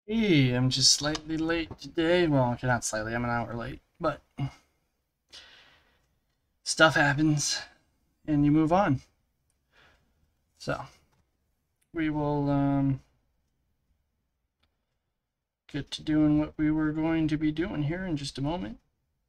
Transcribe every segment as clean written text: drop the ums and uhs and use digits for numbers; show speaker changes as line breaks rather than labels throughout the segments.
Hey, I'm just slightly late today. Well, okay, not slightly, I'm an hour late, but stuff happens and you move on. So, we will get to doing what we were going to be doing here in just a moment.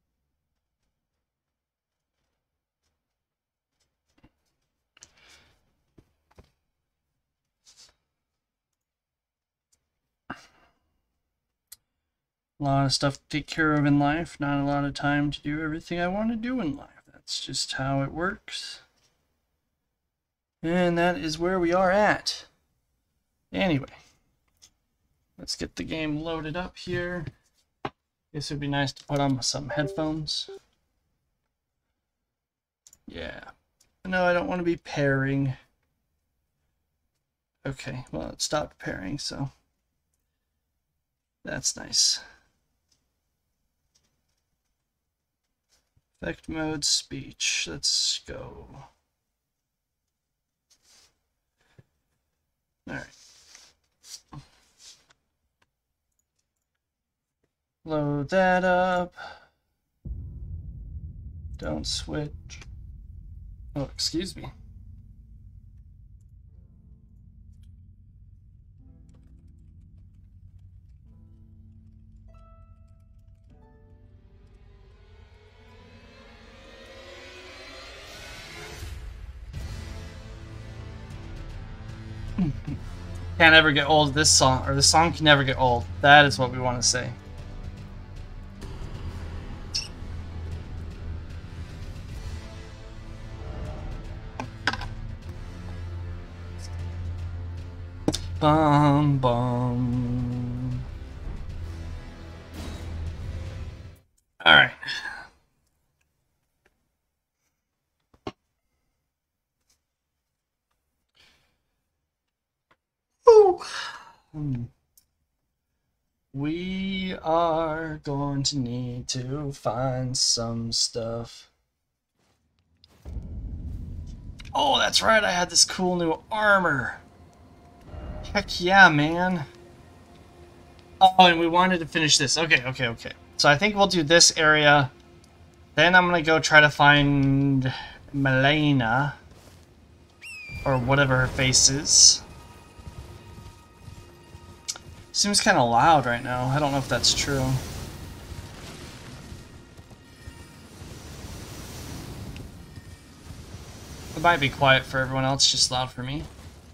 A lot of stuff to take care of in life, not a lot of time to do everything I want to do in life. That's just how it works. And that is where we are at. Anyway, let's get the game loaded up here. Guess it would be nice to put on some headphones. Yeah. No, I don't want to be pairing. Okay, well, it stopped pairing, so that's nice. Effect mode, speech. Let's go. Alright. Load that up. Don't switch. Oh, excuse me. Can't ever get old, this song, or the song can never get old. That is what we want to say. Bum bum. All right. Ooh. We are going to need to find some stuff. Oh, that's right, I had this cool new armor. Heck yeah, man. Oh, and we wanted to finish this. Okay. So I think we'll do this area. Then I'm gonna go try to find Melena. Or whatever her face is. Seems kind of loud right now. I don't know if that's true. It might be quiet for everyone else, just loud for me.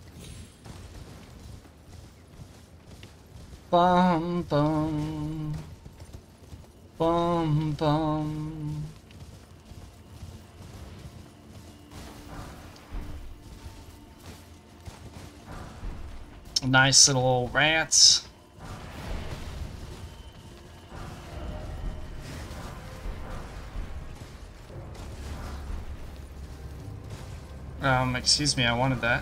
Bum bum. Bum bum. Nice little rats. Excuse me, I wanted that.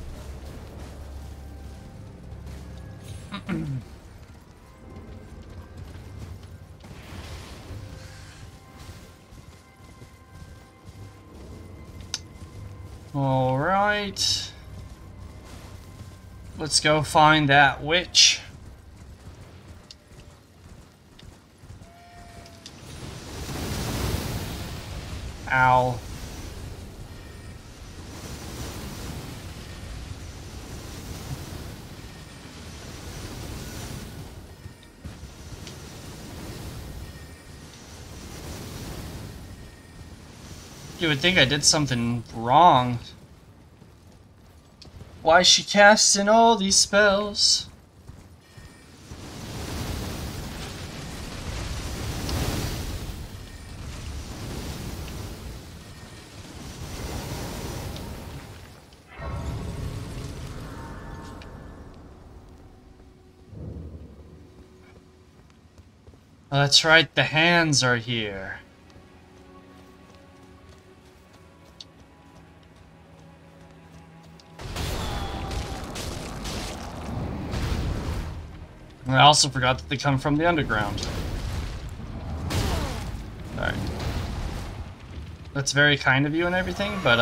All right. Let's go find that witch. Ow. You would think I did something wrong. Why is she casting all these spells? Oh, that's right, the hands are here. I also forgot that they come from the underground. Alright. That's very kind of you and everything, but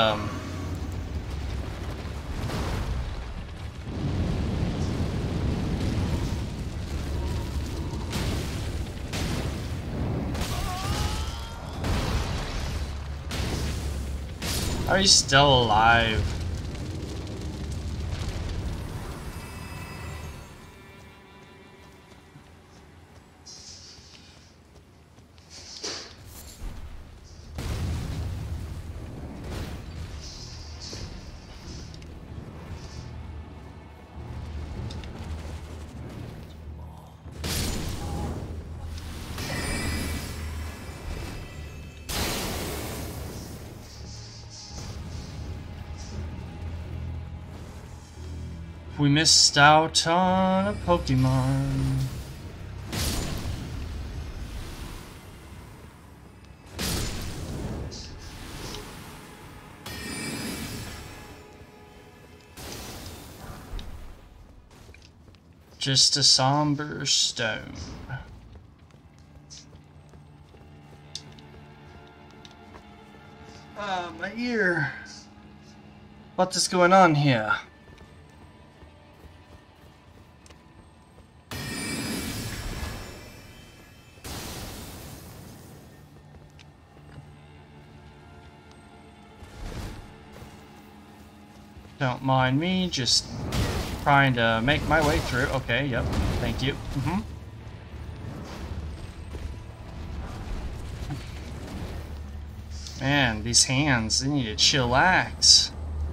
Are you still alive? We missed out on a Pokemon. Just a somber stone. Ah, my ear. What is going on here? Don't mind me, just trying to make my way through. Okay, yep, thank you. Man, these hands, they need to chillax.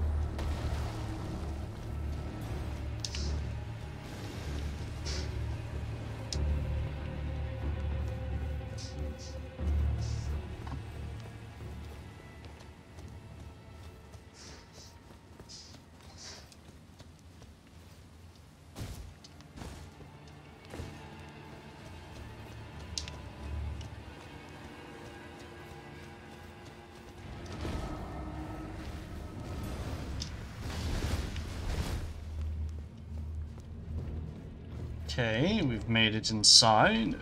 Okay, we've made it inside.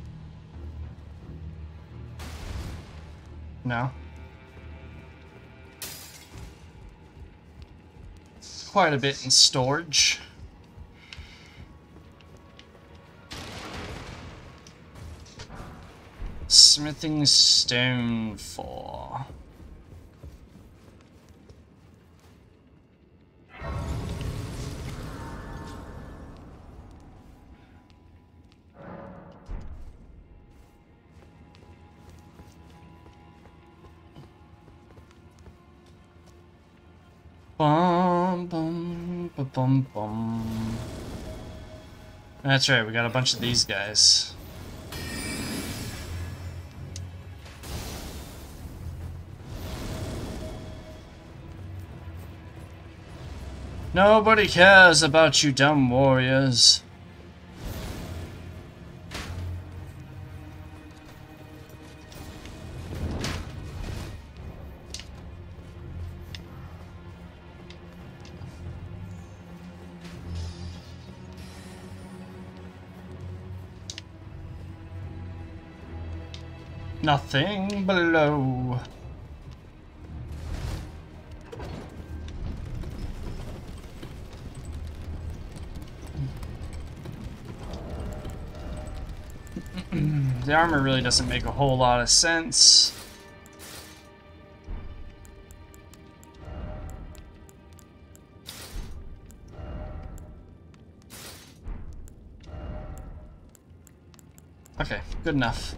No. It's quite a bit in storage. Smithing stone 4. Bum, bum, ba, bum, bum. That's right, we got a bunch of these guys. Nobody cares about you dumb warriors. Nothing below. The armor really doesn't make a whole lot of sense. Okay, good enough.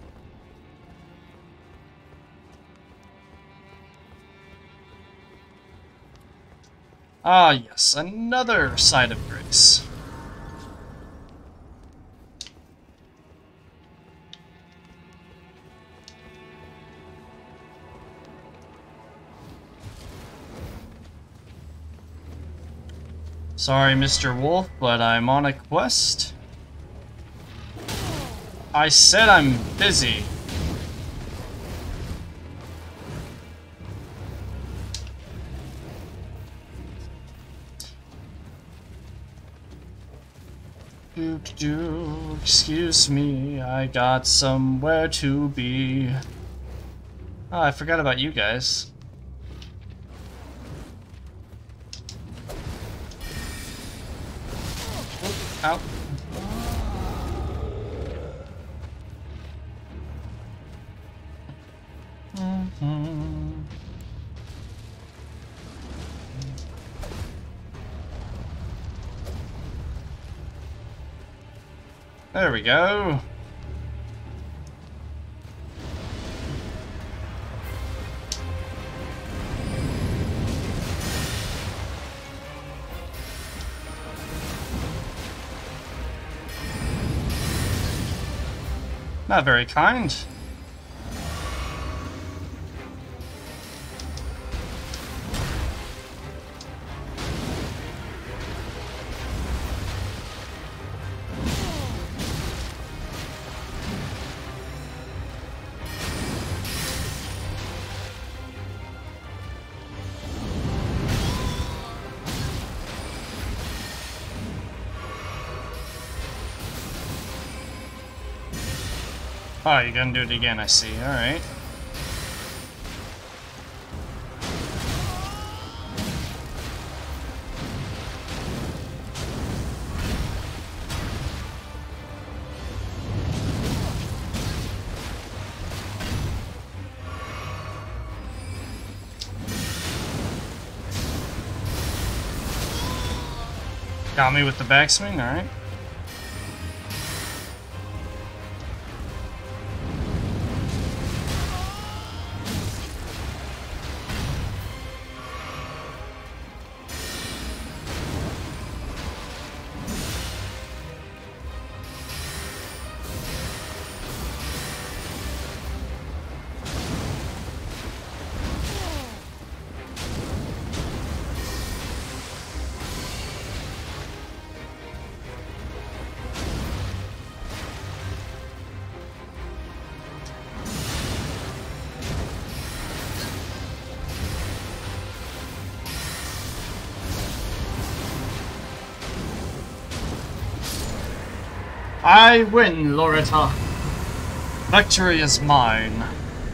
Ah, yes, another side of grace. Sorry, Mr. Wolf, but I'm on a quest. I said I'm busy. Excuse me, I got somewhere to be. Oh, I forgot about you guys. Ow. There we go. Not very kind. Oh, you're gonna do it again, I see. Alright. Got me with the backswing, alright. I win, Loretta. Victory is mine.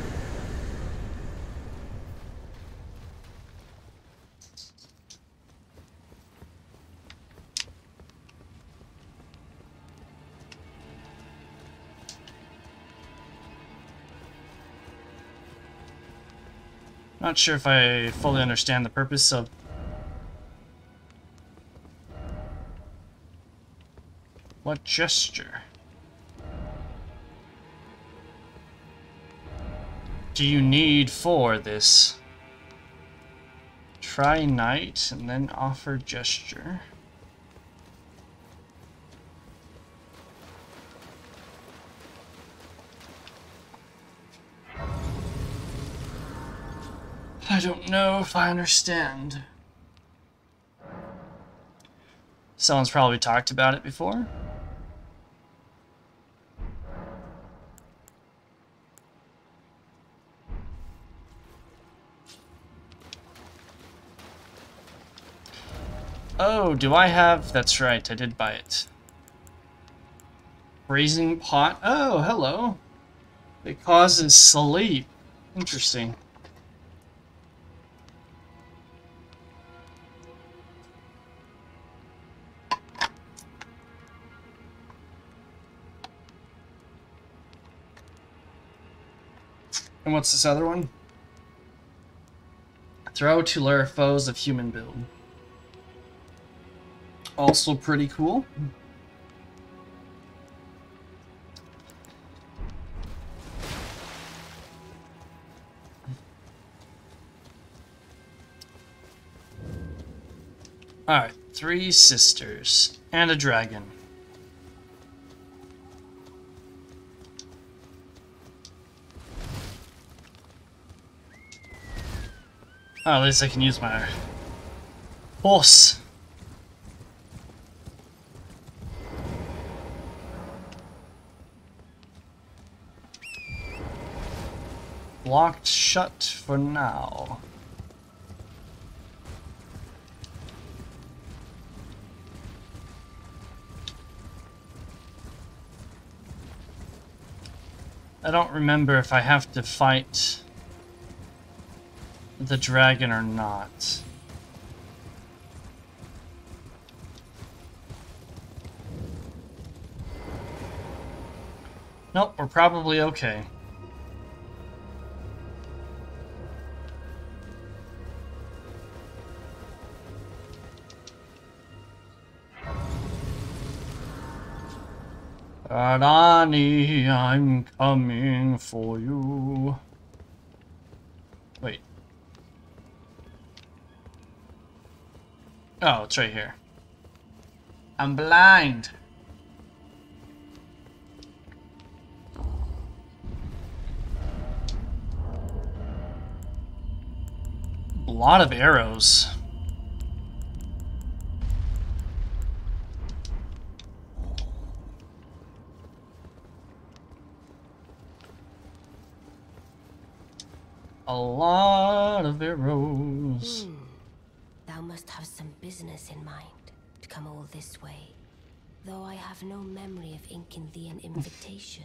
Not sure if I fully understand the purpose of what gesture? Do you need for this? Try night and then offer gesture. I don't know if I understand. Someone's probably talked about it before. Oh, do I have... That's right, I did buy it. Braising pot. Oh, hello. It causes sleep. Interesting. And what's this other one? Throw to lure foes of human build. Also pretty cool. Alright, 3 sisters and a dragon. Oh, at least I can use my horse. Locked shut for now. I don't remember if I have to fight the dragon or not. Nope, we're probably okay. Arani, I'm coming for you. Wait. Oh, it's right here. I'm blind. A lot of arrows. A lot of arrows.
Thou must have some business in mind to come all this way, though I have no memory of inking thee an invitation.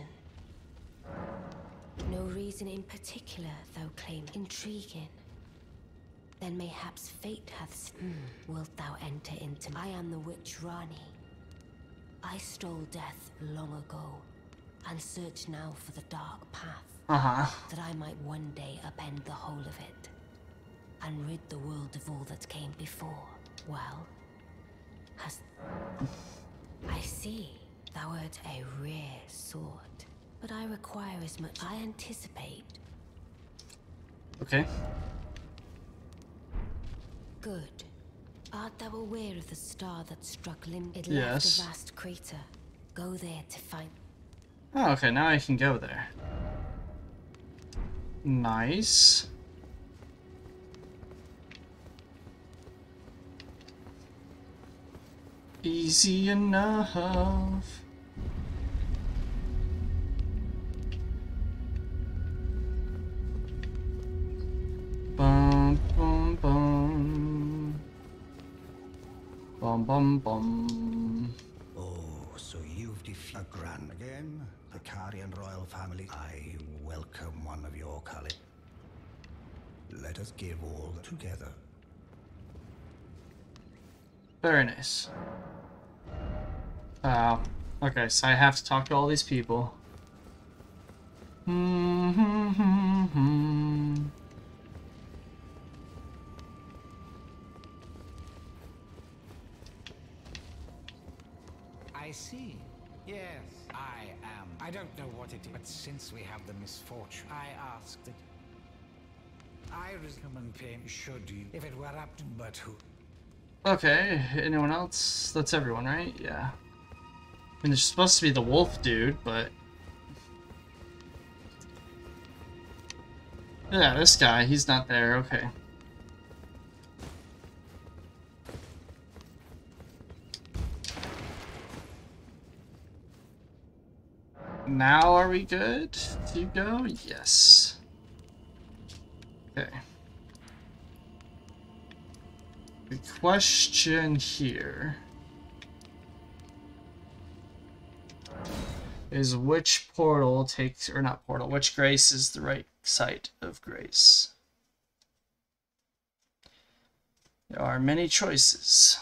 No reason in particular thou claim intriguing. Then mayhaps fate hath... Wilt thou enter into... I am the witch Rani. I stole death long ago, and search now for the dark path. That I might one day upend the whole of it, and rid the world of all that came before. Well, has... I see. Thou art a rare sword, but I require as much I anticipate.
Okay.
Good. Art thou aware of the star that struck Lim? It
Yes.
left a vast crater. Go there to find...
Oh, okay, now I can go there. Nice. Easy enough. Bum bum bum. Bum bum bum.
Oh, so you've defeated a grand again? The Carian royal family. I welcome one of your caliber. Let us give all together.
Very nice. Oh, okay, so I have to talk to all these people.
I see. Yes, I am. I don't know what it is, but since we have the misfortune, I asked that I recommend paying should you, if it were up to but who.
Okay, anyone else? That's everyone, right? Yeah. I mean, there's supposed to be the wolf dude, but... Yeah, this guy, he's not there, okay. Now are we good to go? Yes. Okay. The question here is which portal takes, or not portal, which grace is the right site of grace? There are many choices,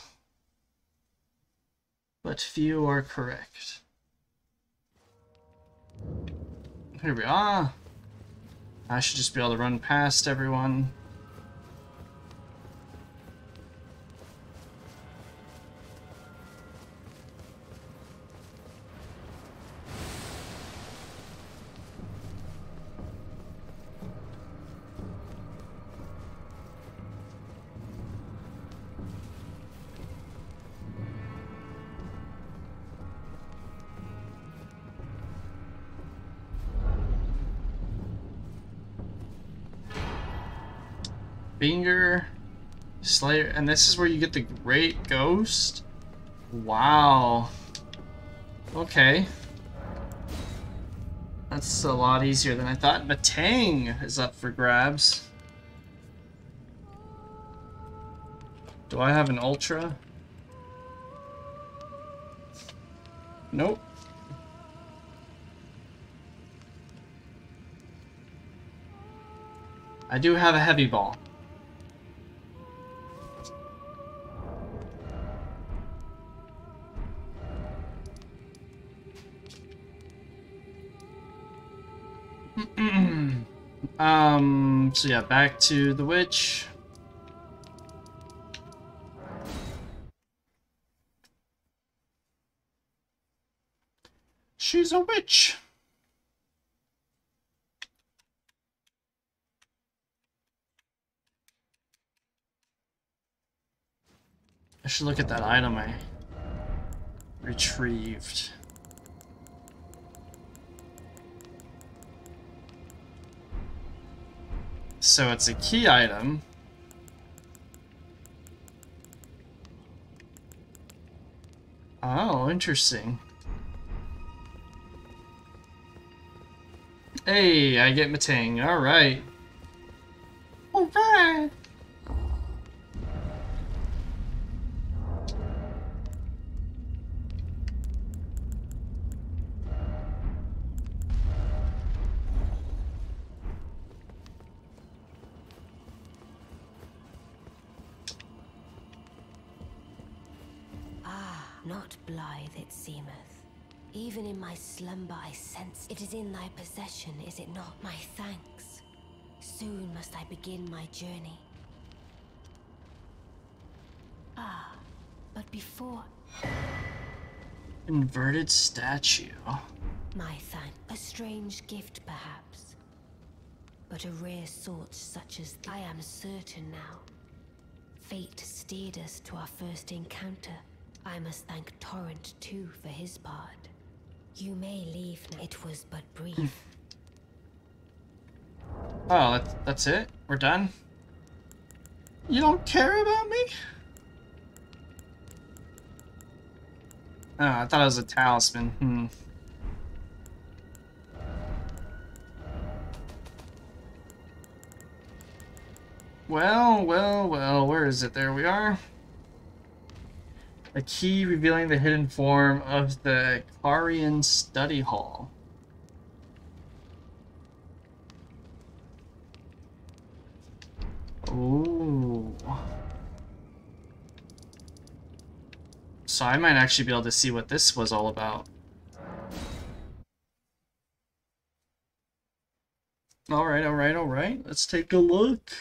but few are correct. Here we are. I should just be able to run past everyone. Finger, Slayer, and this is where you get the Great Ghost? Wow. Okay. That's a lot easier than I thought. Matang is up for grabs. Do I have an Ultra? Nope. I do have a heavy ball. So yeah, back to the witch. She's a witch. I should look at that item I retrieved. So it's a key item. Oh, interesting. Hey, I get Matang. Alright. Alright.
Not blithe, it seemeth. Even in my slumber I sense it is in thy possession, is it not? My thanks. Soon must I begin my journey. Ah, but before...
Inverted statue.
My thanks. A strange gift, perhaps. But a rare sort such as... I am certain now. Fate steered us to our first encounter. I must thank Torrent, too, for his part. You may leave now. It was but brief.
Oh, that's it? We're done? You don't care about me? Oh, I thought it was a talisman. Well, where is it? There we are. A key revealing the hidden form of the Carian study hall. Ooh. So I might actually be able to see what this was all about. Alright. Let's take a look.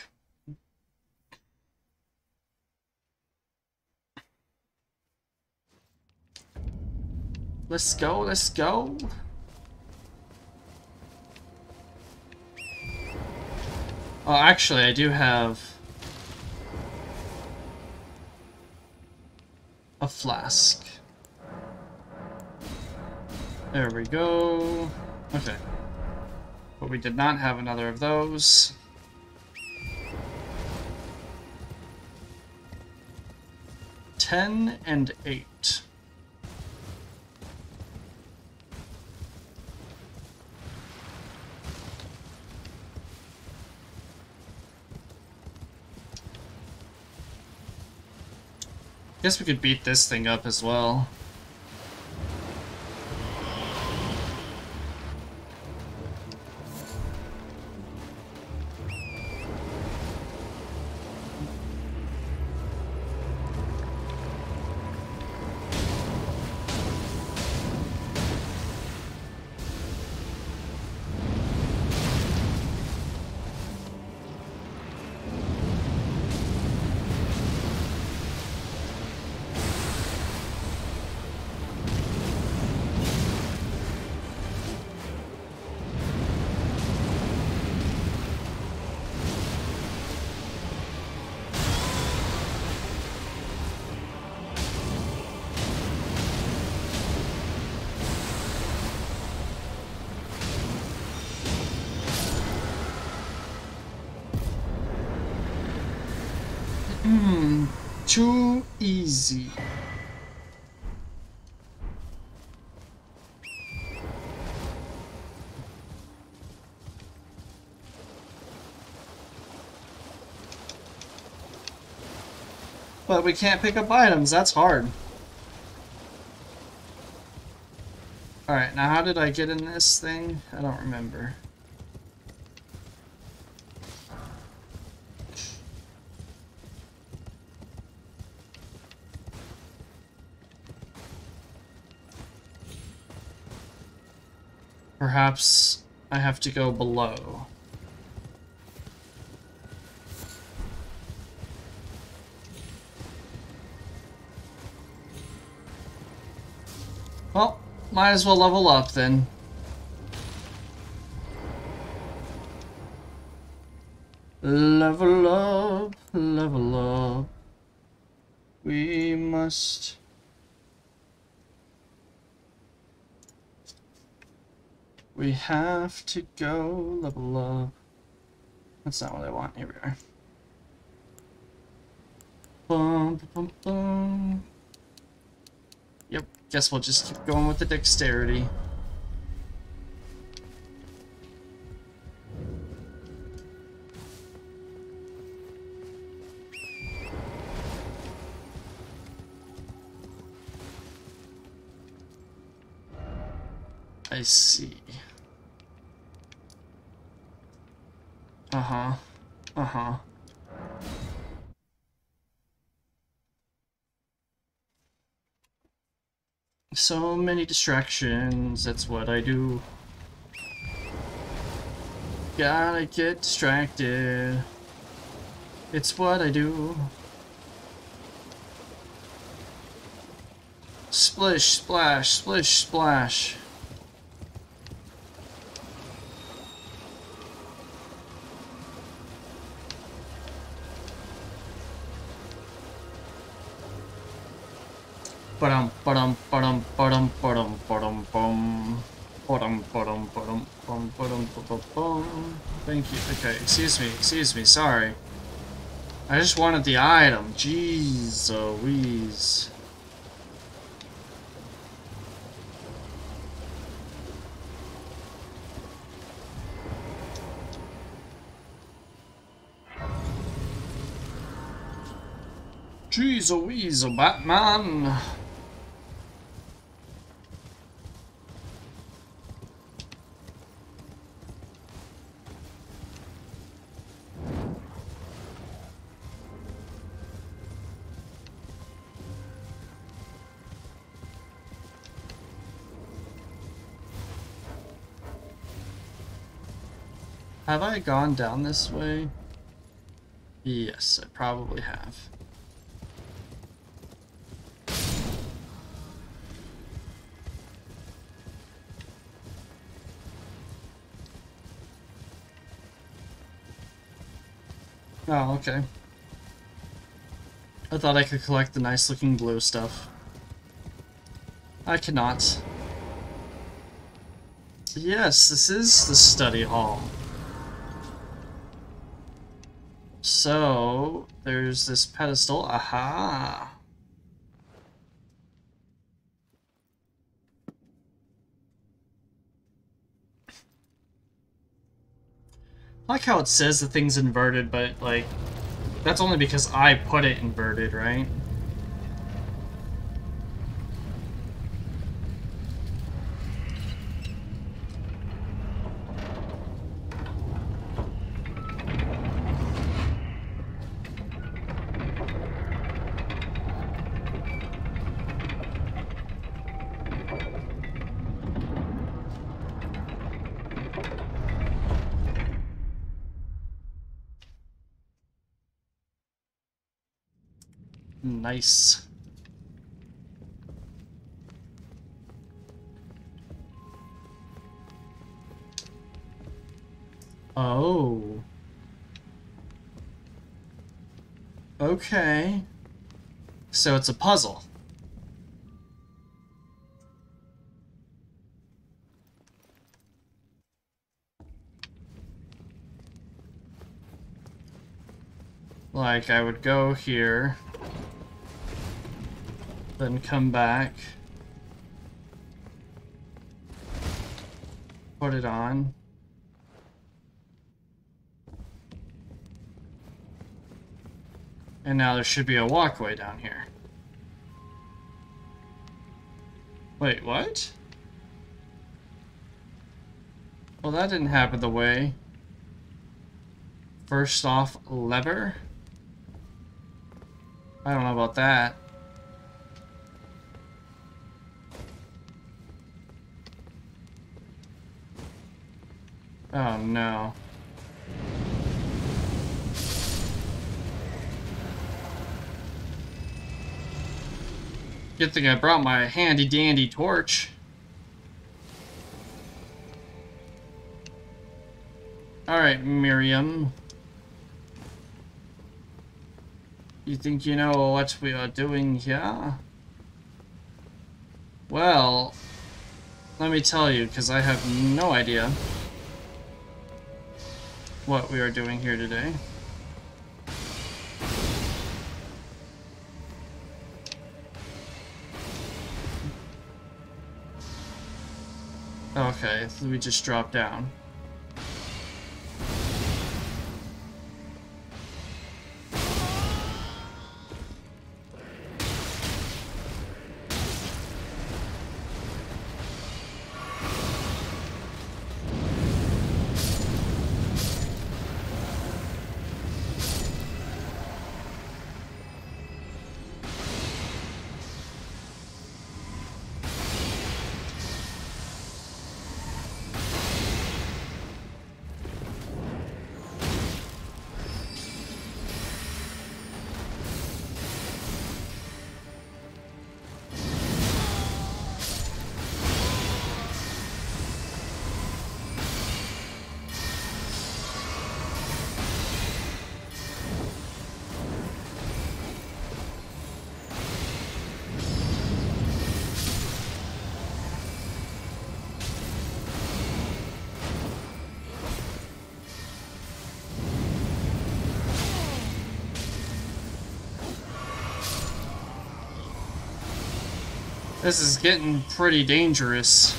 Let's go. Oh, actually, I do have a flask. There we go. Okay. But we did not have another of those. $10 and $8. Guess we could beat this thing up as well. Too easy. But we can't pick up items, that's hard. Alright, now how did I get in this thing? I don't remember. Perhaps I have to go below. Well, might as well level up then. Level up, level up. We must. We have to go level up. That's not what I want. Here we are. Bum, bum, bum. Yep, guess we'll just keep going with the dexterity. I see. Uh-huh. Uh-huh. So many distractions, that's what I do. Gotta get distracted. It's what I do. Splish, splash, splish, splash. Ba-dum, ba-dum, ba-dum, ba-dum, ba-dum, ba-dum, bum. Ba-dum, ba-dum, ba-dum, bum, ba-dum, ba-dum, bum. Thank you. Okay, excuse me, sorry. I just wanted the item. Jeez Louise. Jeez Louise, Batman. Have I gone down this way? Yes, I probably have. Oh, okay. I thought I could collect the nice looking blue stuff. I cannot. Yes, this is the study hall. So, there's this pedestal. Aha! I like how it says the thing's inverted, but, like, that's only because I put it inverted, right? Nice. Oh. Okay. So it's a puzzle. Like, I would go here, then come back, put it on. And now there should be a walkway down here. Wait, what? Well, that didn't happen the way. First off, lever? I don't know about that. Oh no. Good thing I brought my handy dandy torch. Alright, Miriam. You think you know what we are doing here? Well, let me tell you, because I have no idea what we are doing here today. Okay, so we just dropped down. This is getting pretty dangerous.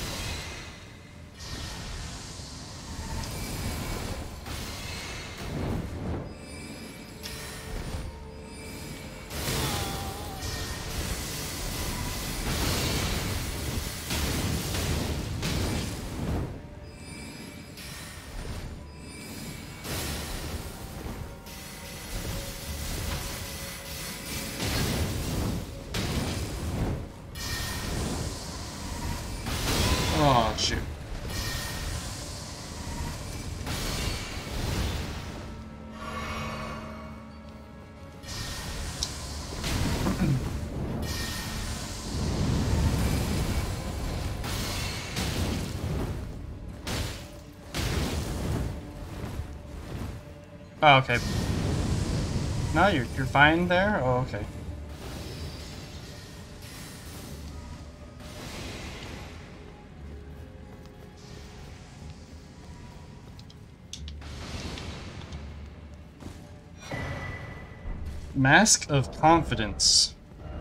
Oh, shoot. Oh, okay. No, you're fine there? Oh, okay. Mask of Confidence.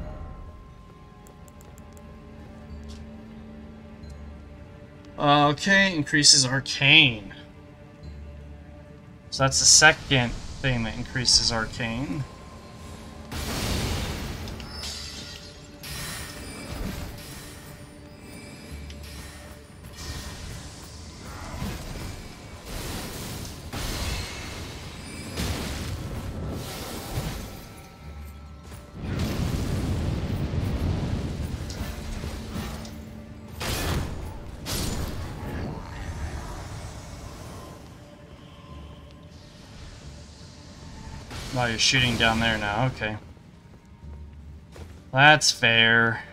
Okay, increases Arcane. So that's the second thing that increases Arcane. Oh, you're shooting down there now, okay. That's fair.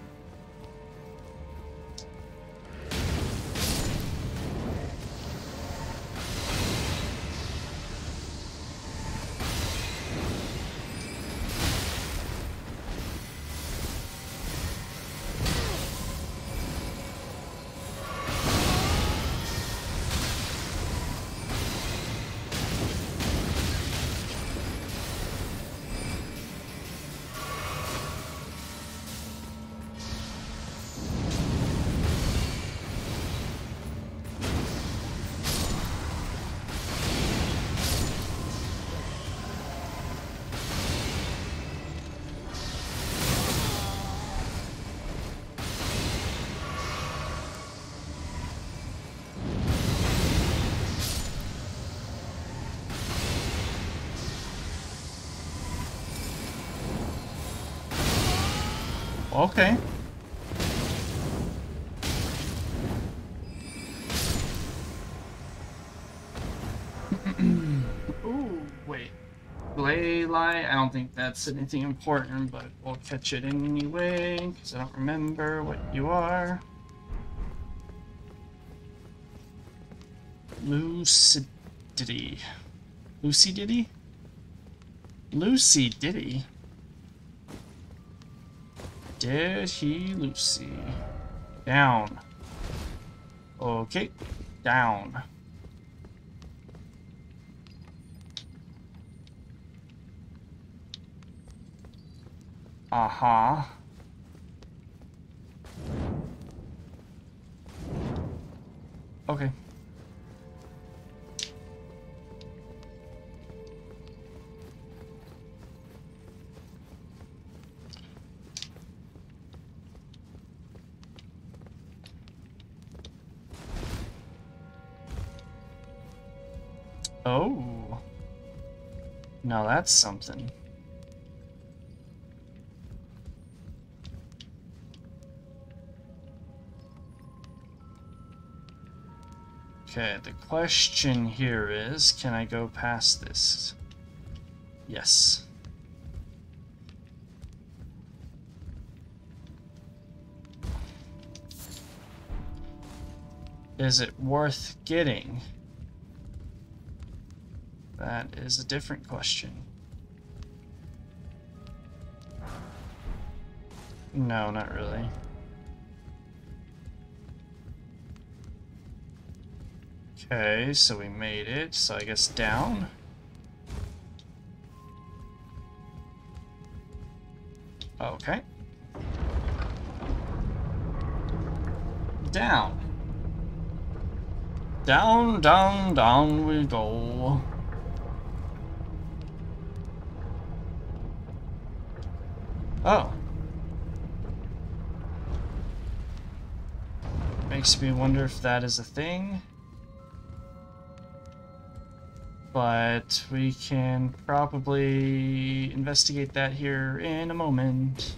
Okay. Ooh, wait. Leyline? I don't think that's anything important, but we'll catch it anyway, because I don't remember what you are. Lucid. Diddy. Lucy Diddy? Lucy Diddy? Did he Lucy? Down. Okay. Down. Uh-huh. Okay. Oh. Now that's something. Okay, the question here is, can I go past this? Yes. Is it worth getting? That is a different question. No, not really. Okay, so we made it, so I guess down. Okay. Down. Down, down, down we go. Oh. Makes me wonder if that is a thing. But we can probably investigate that here in a moment.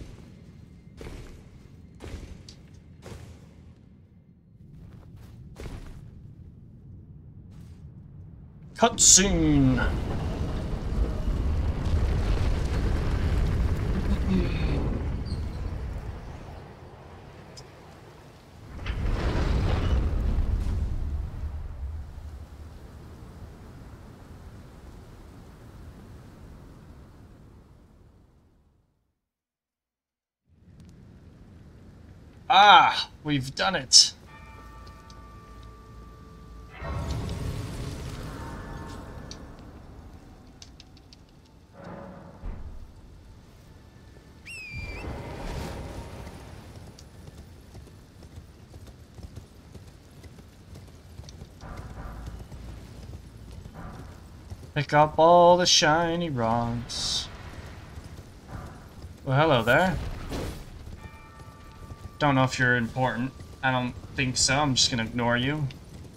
Cutscene! Ah, we've done it. Pick up all the shiny rocks. Well, hello there. Don't know if you're important. I don't think so. I'm just gonna ignore you.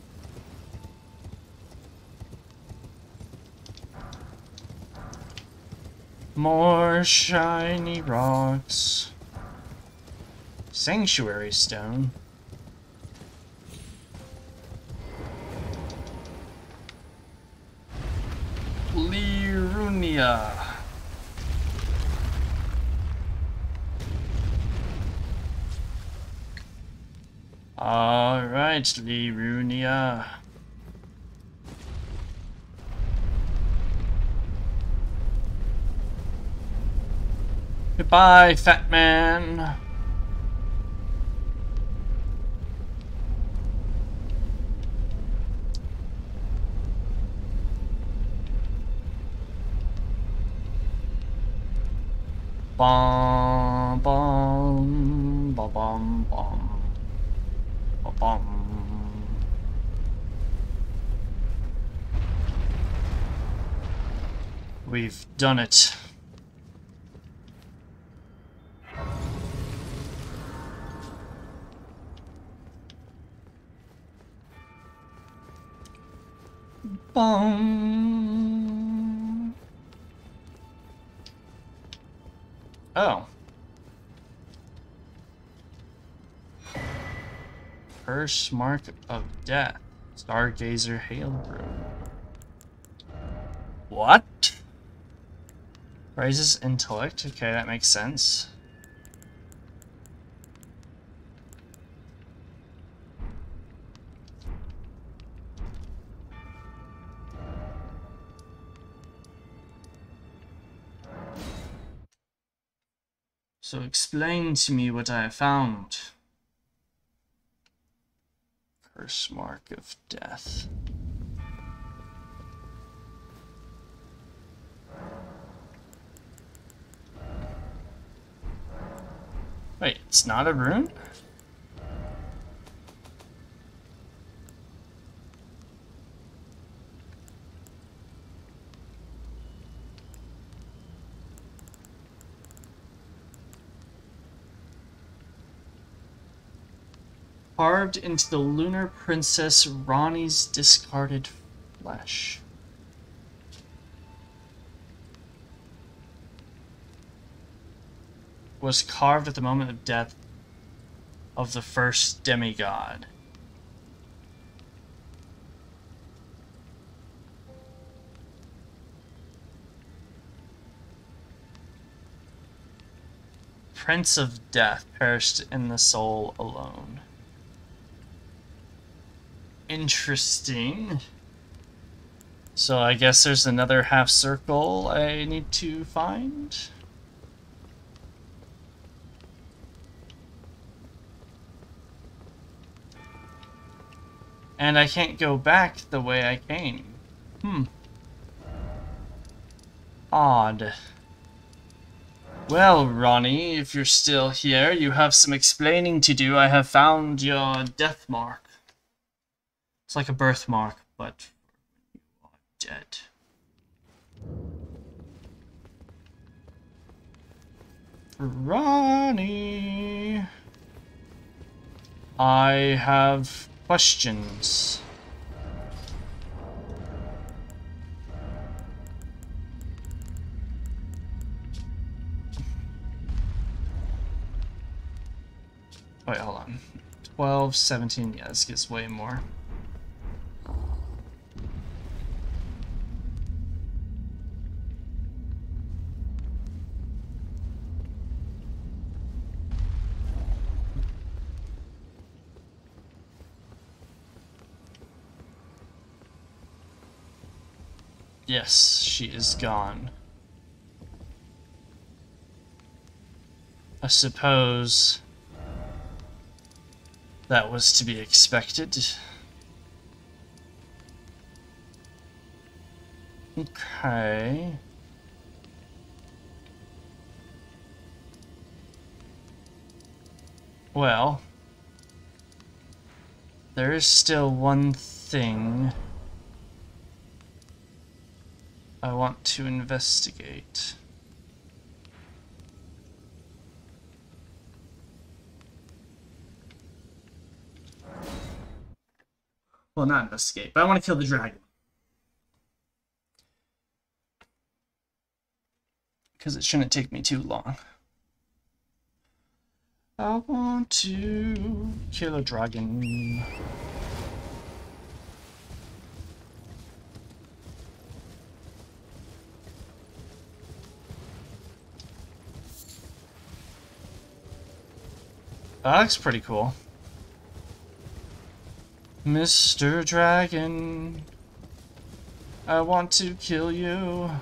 More shiny rocks. Sanctuary stone. Lirunia. Alright, Lirunia. Goodbye, fat man. Bum bum bum bum bum bum bum. We've done it. Bum. Oh. Curse mark of death. Stargazer Hailbroom. What? Raises intellect. Okay, that makes sense. So explain to me what I have found. Curse mark of death. Wait, it's not a rune? Carved into the Lunar Princess Ranni's discarded flesh. Was carved at the moment of death of the first demigod. Prince of Death perished in the soul alone. Interesting. So I guess there's another half circle I need to find. And I can't go back the way I came. Odd. Well, Ranni, if you're still here, you have some explaining to do. I have found your death mark. It's like a birthmark, but you are dead. Ranni, I have questions. Wait, hold on. 12, 17, yeah, this gets way more. Yes, she is gone. I suppose that was to be expected. Okay. Well, there is still one thing I want to investigate. Well, not investigate, but I want to kill the dragon. Because it shouldn't take me too long. I want to kill a dragon. That looks pretty cool. Mr. Dragon, I want to kill you.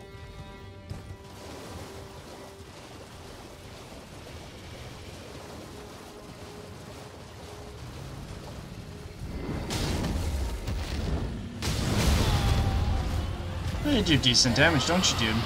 You do decent damage, don't you, dude?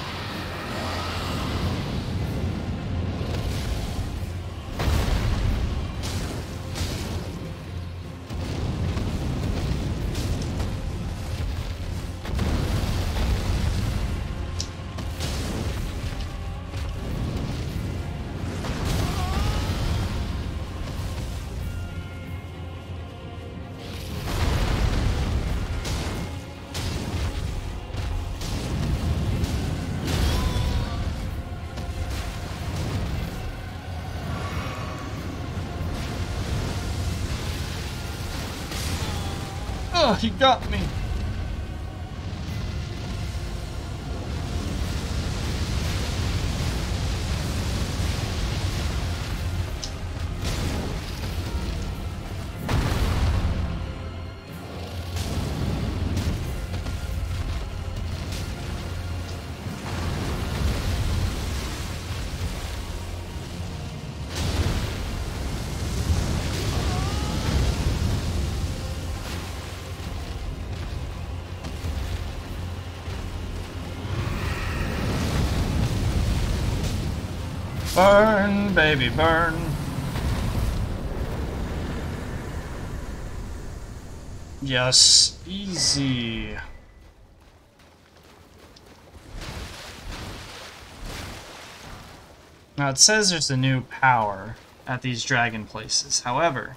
Oh, he got me. Burn, baby, burn. Yes, easy. Now it says there's a new power at these dragon places. However,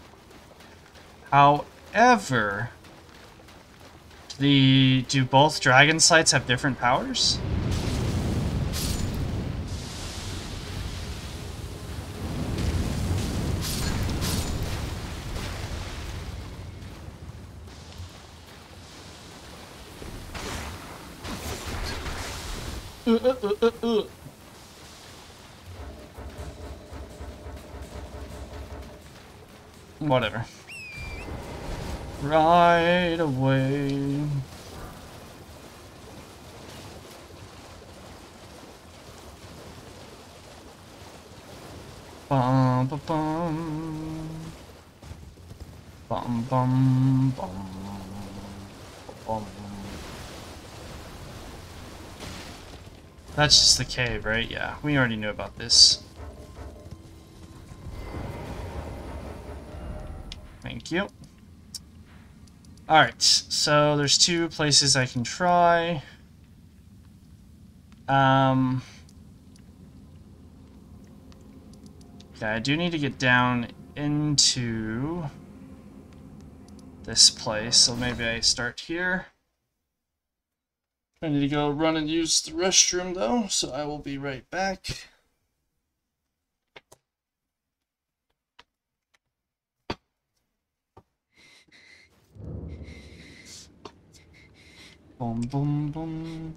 do both dragon sites have different powers? Whatever. Right away. Bum bum bum. Bum bum bum. Bum. That's just the cave, right? Yeah, we already knew about this. Thank you. Alright, so there's two places I can try. Yeah, I do need to get down into this place, so maybe I start here. I need to go run and use the restroom though, so I will be right back. Boom, boom, boom.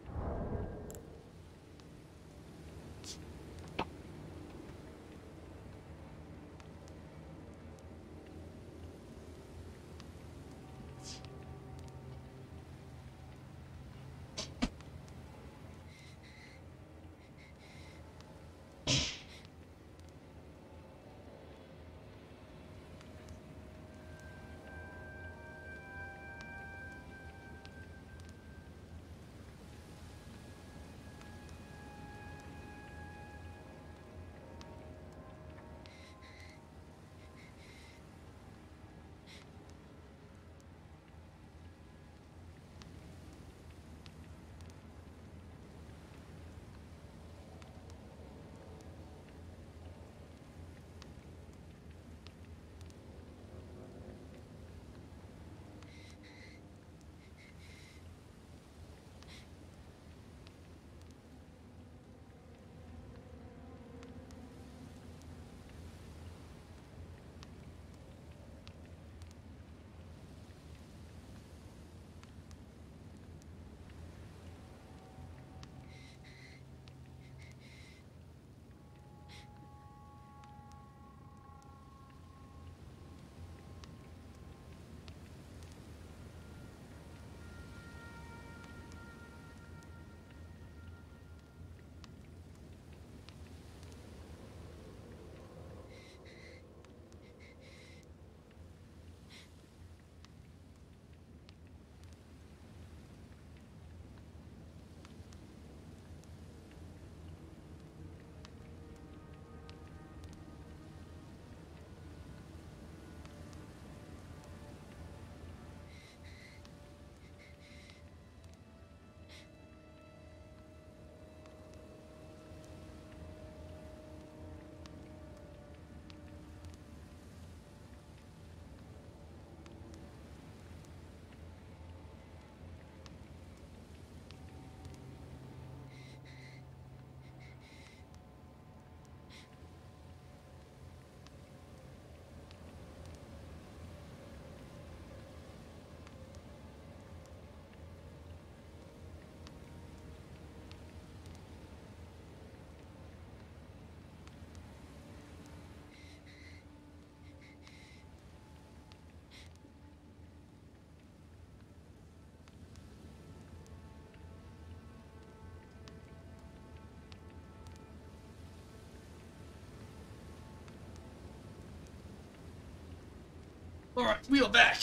Alright, we are back.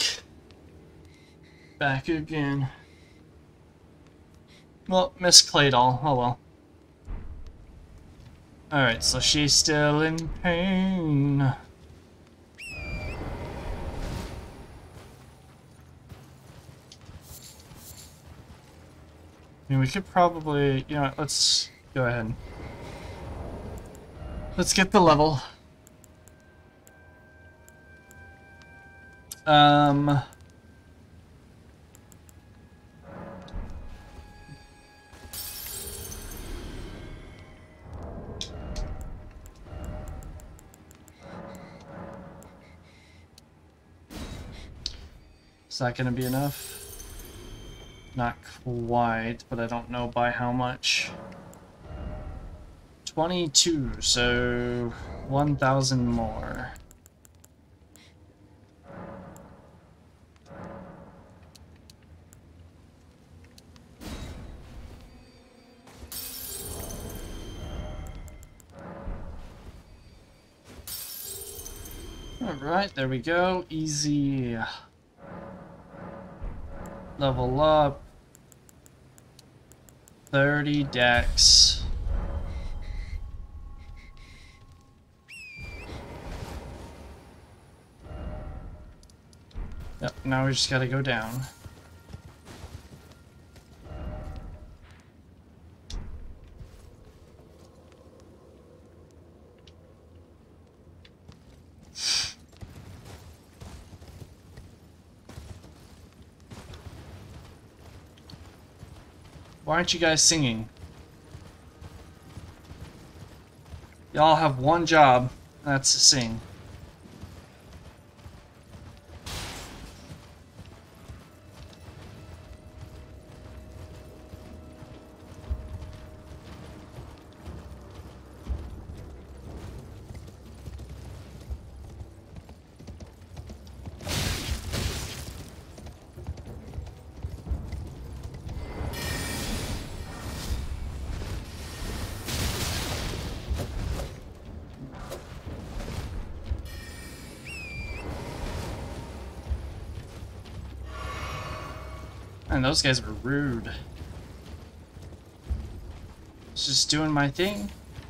Back again. Well, Miss Claydol. Oh well. Alright, so she's still in pain. I mean, we could probably, you know what, let's go ahead. Let's get the level. Is that gonna be enough? Not quite, but I don't know by how much. 22, so 1,000 more. Alright, there we go. Easy. Level up. 30 dex. Yep, now we just gotta go down. Why aren't you guys singing? Y'all have one job, and that's to sing. And those guys were rude. Just doing my thing.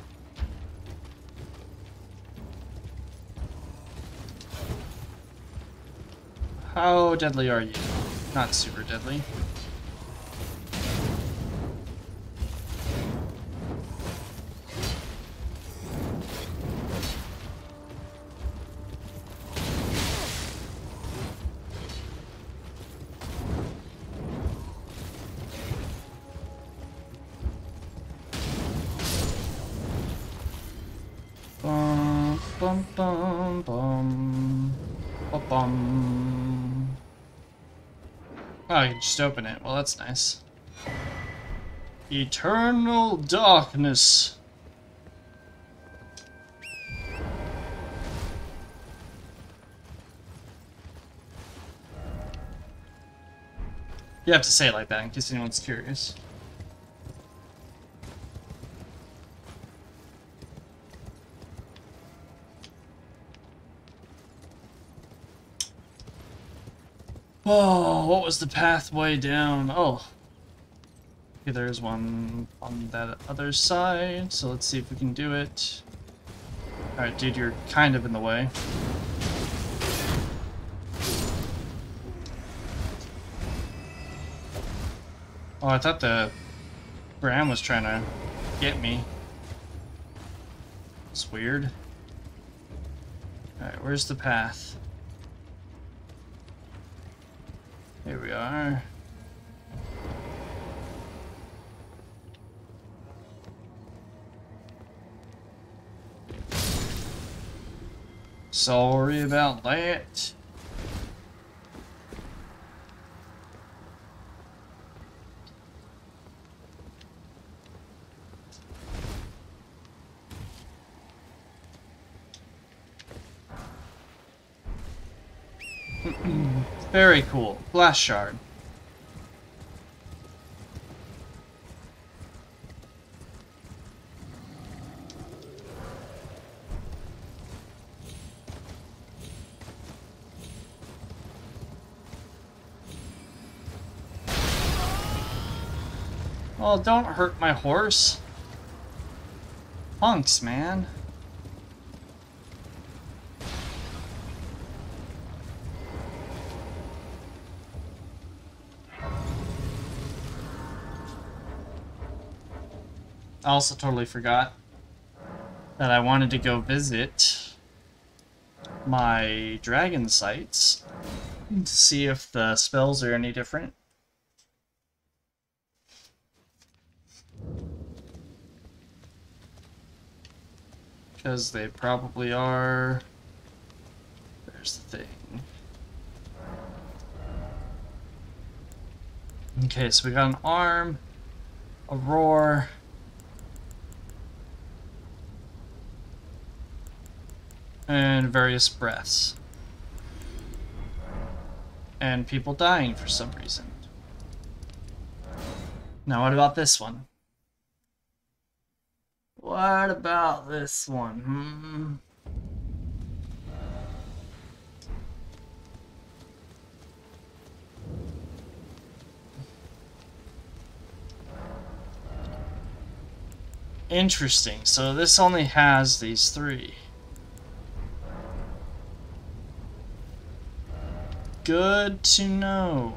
How deadly are you? Not super deadly. Bum bum bum bum bum. Oh, you can just open it. Well, that's nice. Eternal darkness. You have to say it like that in case anyone's curious. Oh, what was the pathway down? Oh. Okay, there's one on that other side, so let's see if we can do it. Alright, dude, you're kind of in the way. Oh, I thought the Bram was trying to get me. It's weird. Alright, where's the path? Here we are. Sorry about that. Very cool. Blast shard. Oh, don't hurt my horse. punks, man. I also totally forgot that I wanted to go visit my dragon sites to see if the spells are any different. Because they probably are. There's the thing. Okay, so we got an arm, a roar, and various breaths. And people dying for some reason. Now what about this one? What about this one? Interesting. So this only has these three. Good to know.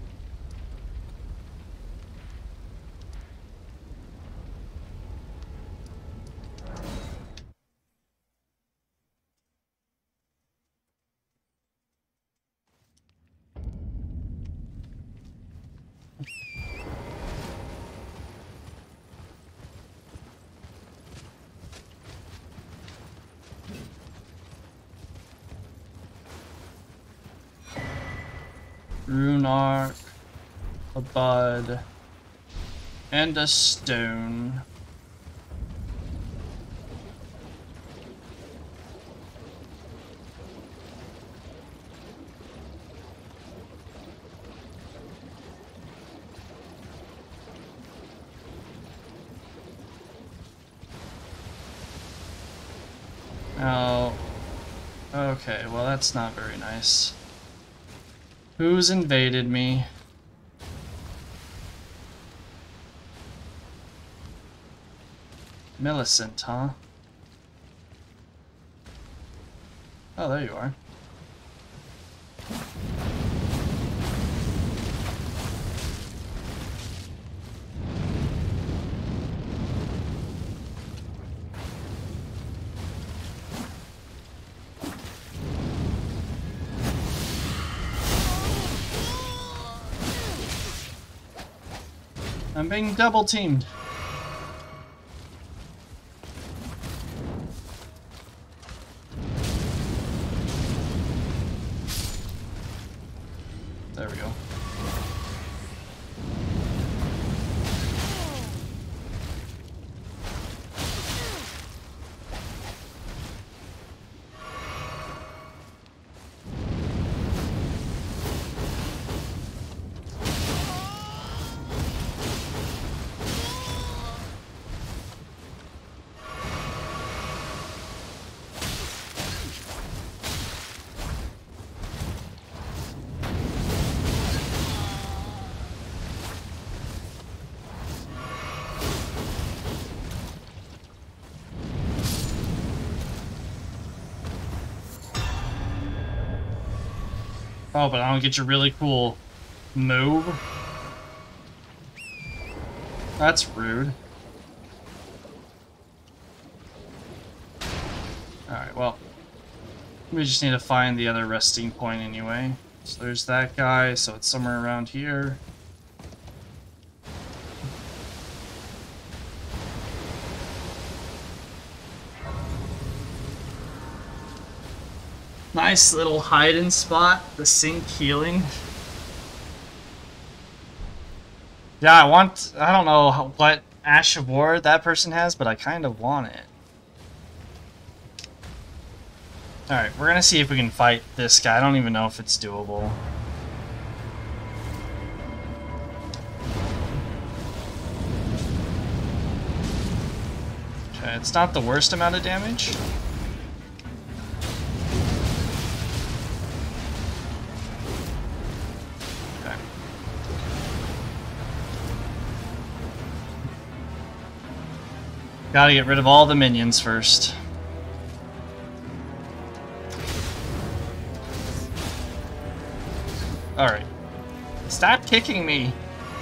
Rune arc, a bud, and a stone. Oh, okay, well that's not very nice. Who's invaded me? Millicent, huh? Oh, there you are. I'm being double teamed. There we go. Oh, but I don't get your really cool move. That's rude. Alright, well. We just need to find the other resting point anyway. So there's that guy, so it's somewhere around here. Nice little hiding spot, the sink healing. Yeah, I don't know what Ash of War that person has, but I kind of want it. Alright, we're gonna see if we can fight this guy. I don't even know if it's doable. Okay, it's not the worst amount of damage. Gotta get rid of all the minions first. Alright. Stop kicking me!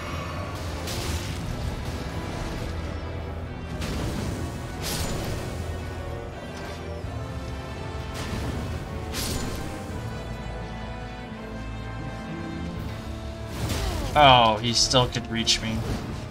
Oh, he still could reach me.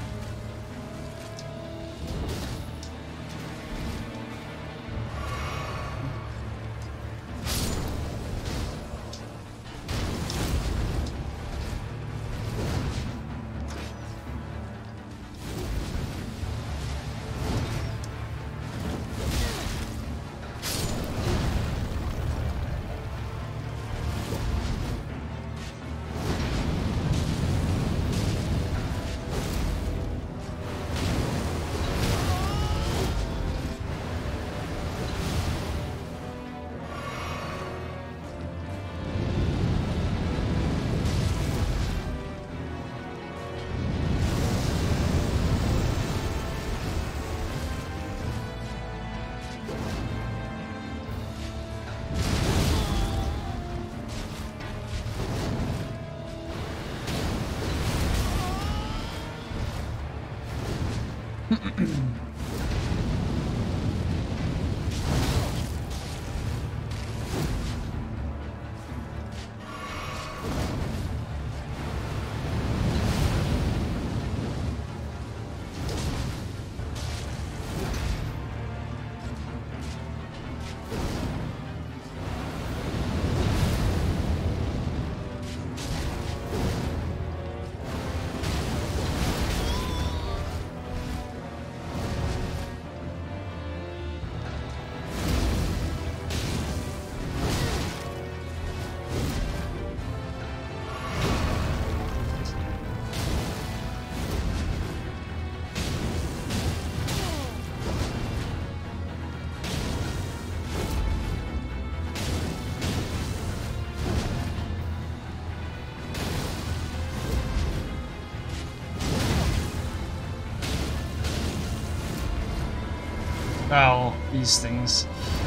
Oh, these things.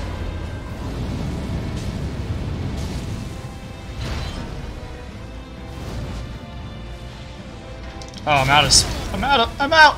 Oh, I'm out!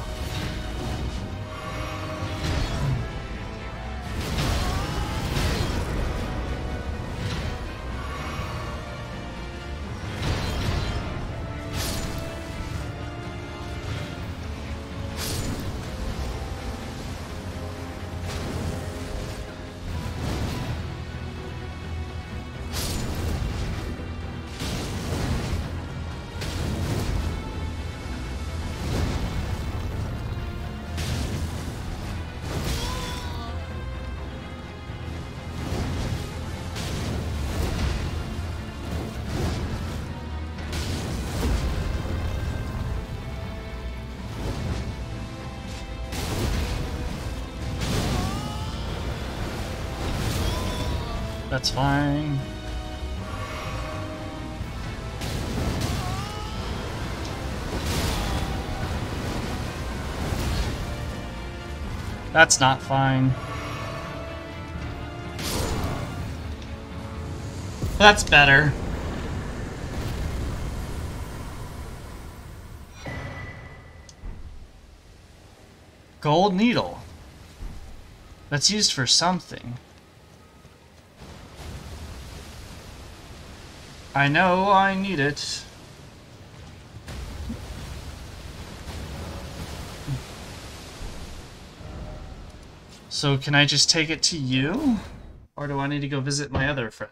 That's fine. That's not fine. That's better. Gold needle. That's used for something. I know I need it. So can I just take it to you? Or do I need to go visit my other friend?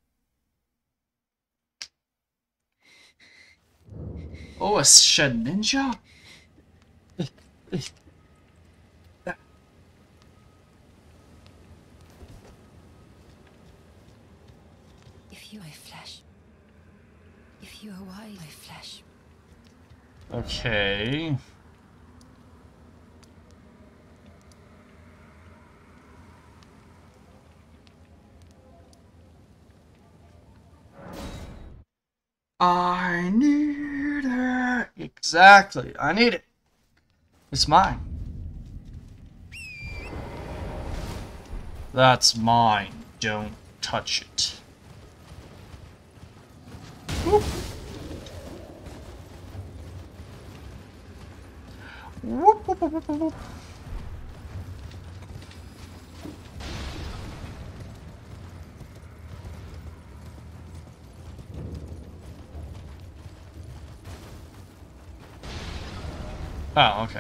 Oh, a Shedinja?
If you are flesh, if you are wise, my flesh.
Okay. I need it. Exactly. I need it. It's mine. That's mine. Don't touch it. Whoop. Whoop, whoop, whoop, whoop, whoop. Oh, okay.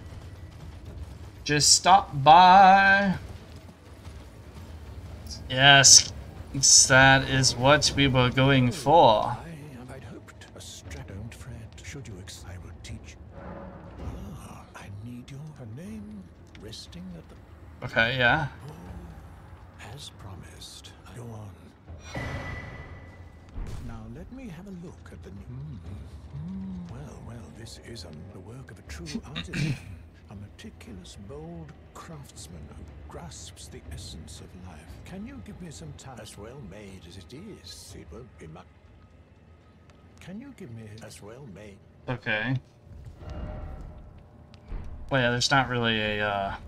Just stop by. Yes, that is what we were going for.
I'd hoped a don't fret. Should you I will teach. Ah, I need your name resting at the
Okay, yeah.
as promised. Go on. Now let me have a look at the new. Well, this is the work of a true artisan. A meticulous, bold craftsman who grasps the essence of life. Can you give me some time? As well made as it is, it won't be much. Can you give me as well made?
Okay. Well, yeah, there's not really a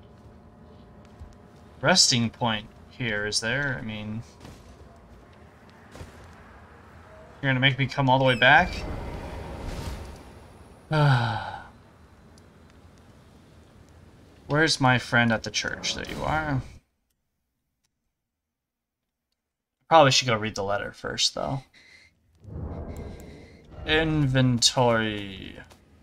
resting point here, is there? I mean, you're gonna make me come all the way back? Where's my friend at the church? There you are. Probably should go read the letter first, though. Inventory.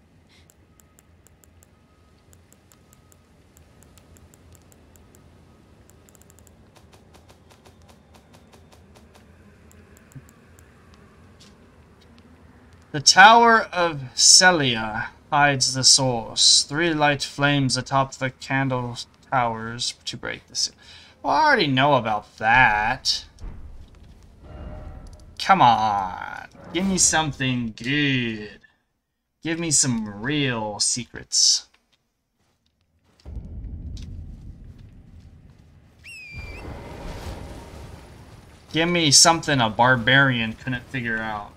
The Tower of Celia hides the source. 3 light flames atop the candle towers to break the seal. Well, I already know about that. Come on. Give me something good. Give me some real secrets. Give me something a barbarian couldn't figure out.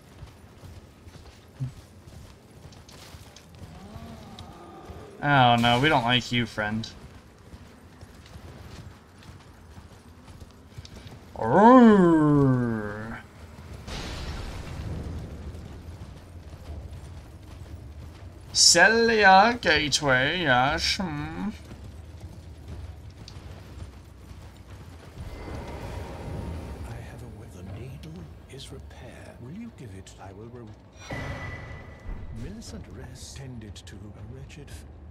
Oh no, we don't like you, friend. Roar. Celia Gateway, yes.
I have a way. The needle is repaired. Will you give it? I will. Millicent Rest tended to a wretched.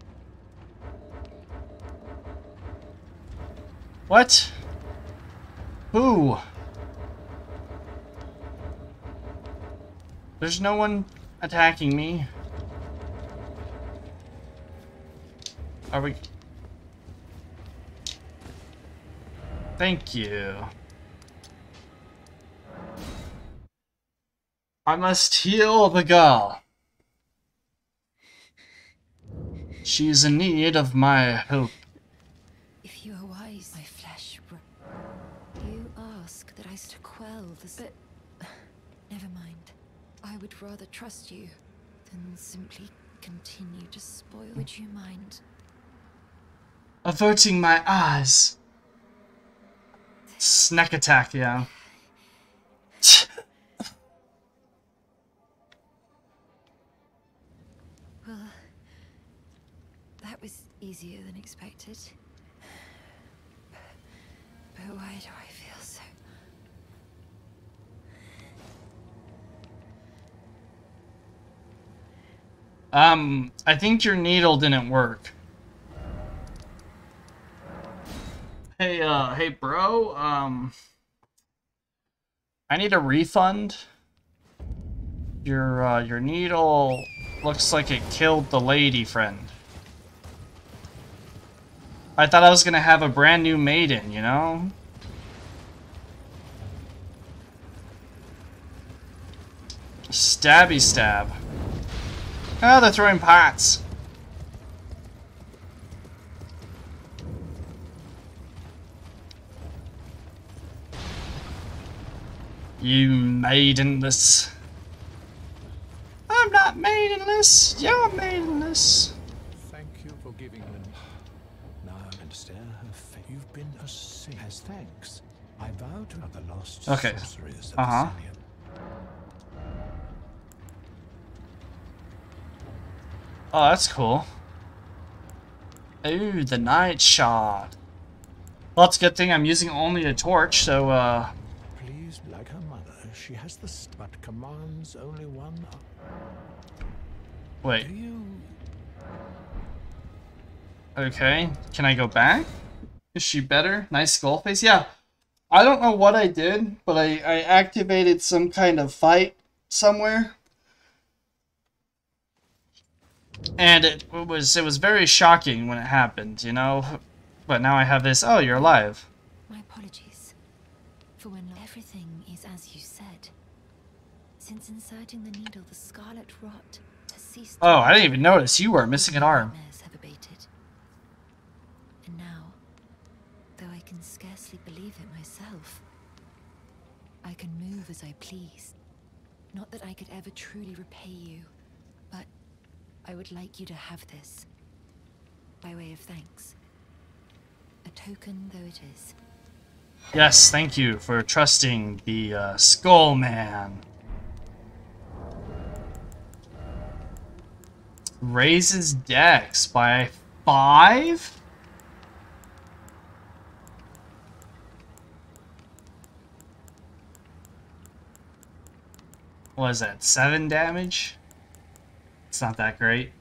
What? Who? There's no one attacking me. Are we? Thank you. I must heal the girl. She is in need of my help.
If you are wise, my flesh. You ask that I to quell the. But never mind. I would rather trust you than simply continue to spoil. Would you mind?
Averting my eyes. Snack attack, yeah.
Well, that was easier than expected. But why do I feel so?
I think your needle didn't work. Hey, hey, bro, I need a refund. Your needle looks like it killed the lady friend. I thought I was gonna have a brand new maiden, you know? Stabby stab. Oh, they're throwing pots. You maidenless. I'm not maidenless. You're maidenless.
Thank you for giving them. Now and stare her face. You've been a saint. As thanks, I vow to the lost
Okay.
sorceries of
Uh-huh.
Thessalian.
Oh, that's cool. Ooh, the night shot. Well, it's a good thing I'm using only a torch, so,
Please, like her mother, she has the but commands only one.
wait.
Do you?
Okay, can I go back? Is she better? Nice skull face? Yeah. I don't know what I did, but I activated some kind of fight somewhere. And it was very shocking when it happened, you know? But now I have this, oh, you're alive.
My apologies. For when everything is as you said. Since inserting the needle, the scarlet rot has ceased.
Oh, I didn't even notice you were missing an arm.
Nightmares have abated. And now, though I can scarcely believe it myself, I can move as I please. Not that I could ever truly repay you, but I would like you to have this, by way of thanks. A token though it is.
Yes, thank you for trusting the Skull Man. Raises dex by 5? What is that, 7 damage? It's not that great.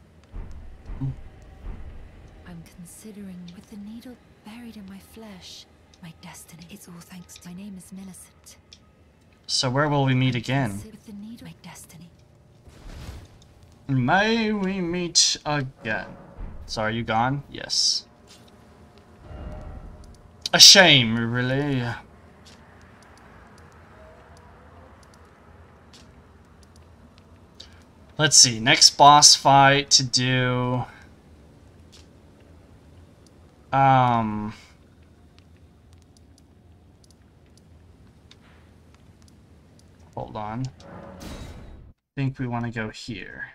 I'm considering with the needle buried in my flesh, my destiny. It's all thanks to my name is Millicent.
So where will we meet again?
With the needle, my destiny.
May we meet again. So are you gone? Yes. A shame, really. Let's see, next boss fight to do. Hold on. I think we want to go here.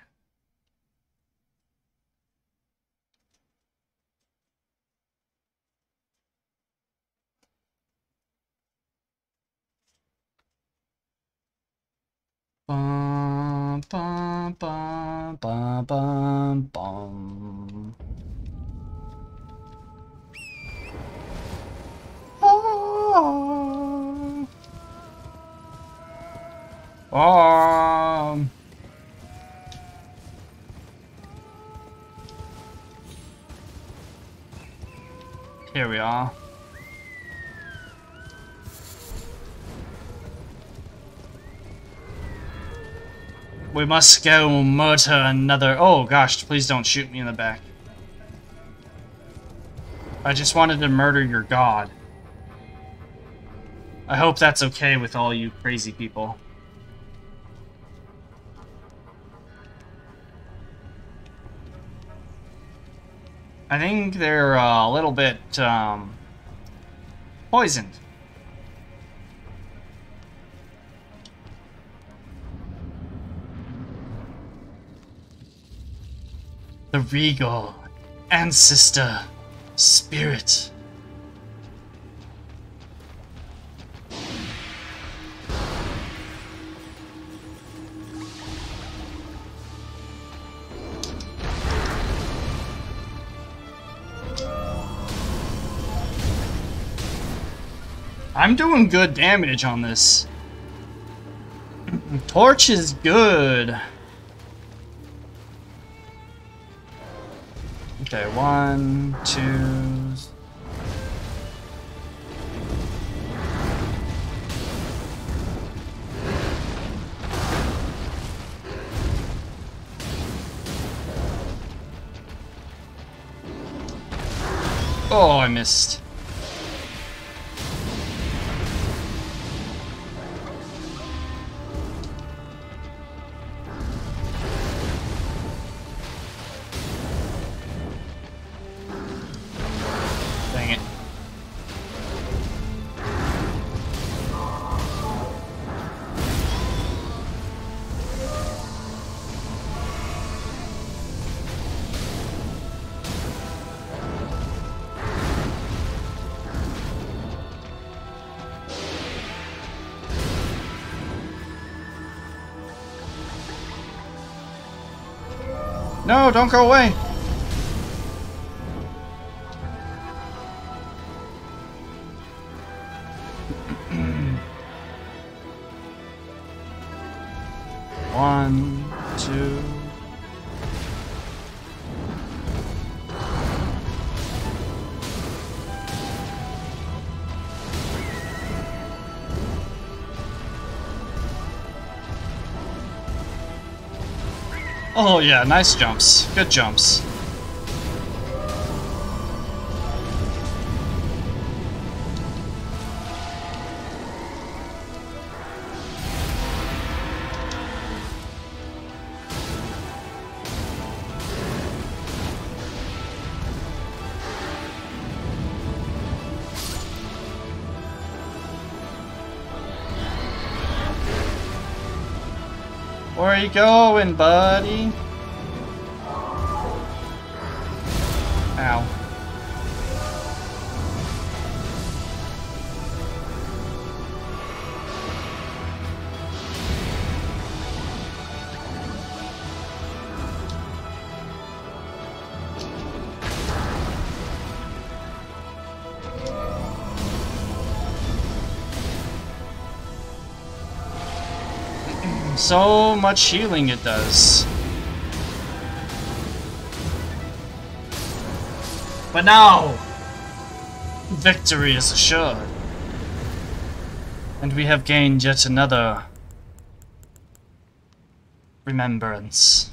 Bum, bum, bum, bum, bum, bum. Here we are. We must go murder another. Oh gosh, please don't shoot me in the back. I just wanted to murder your god. I hope that's okay with all you crazy people. I think they're a little bit poisoned. The regal ancestor spirit. I'm doing good damage on this. Torch is good. Okay, 1, 2. Oh, I missed. Dang it. No, don't go away. One, two. Oh yeah, nice jumps. Good jumps. Where are you going, buddy? Ow. So much healing it does. But now, victory is assured. And we have gained yet another remembrance.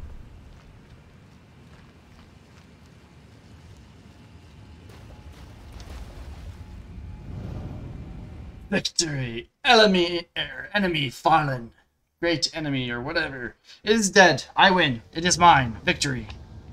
Victory! Enemy fallen. Great enemy or whatever is dead. I win. It is mine. Victory.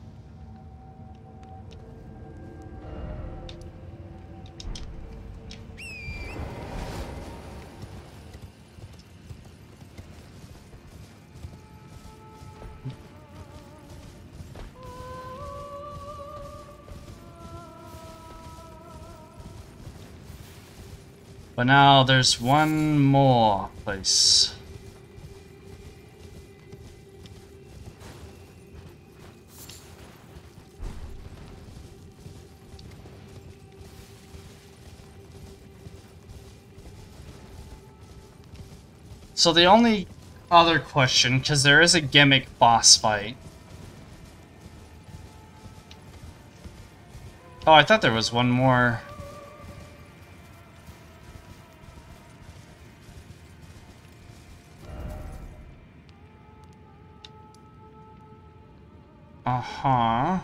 But now there's one more place. So the only other question, because there is a gimmick boss fight. Oh, I thought there was one more. Uh-huh.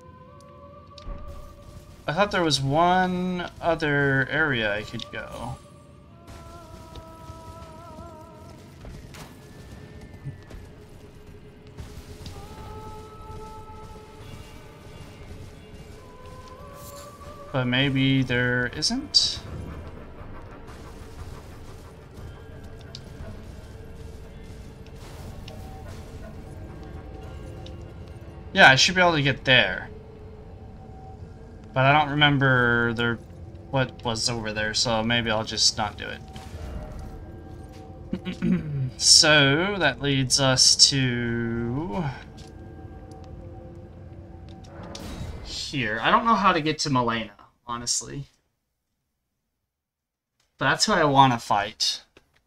I thought there was one other area I could go. But maybe there isn't? Yeah, I should be able to get there. But I don't remember what was over there, so maybe I'll just not do it. So, that leads us to here. I don't know how to get to Malenia, honestly. But that's who I want to fight.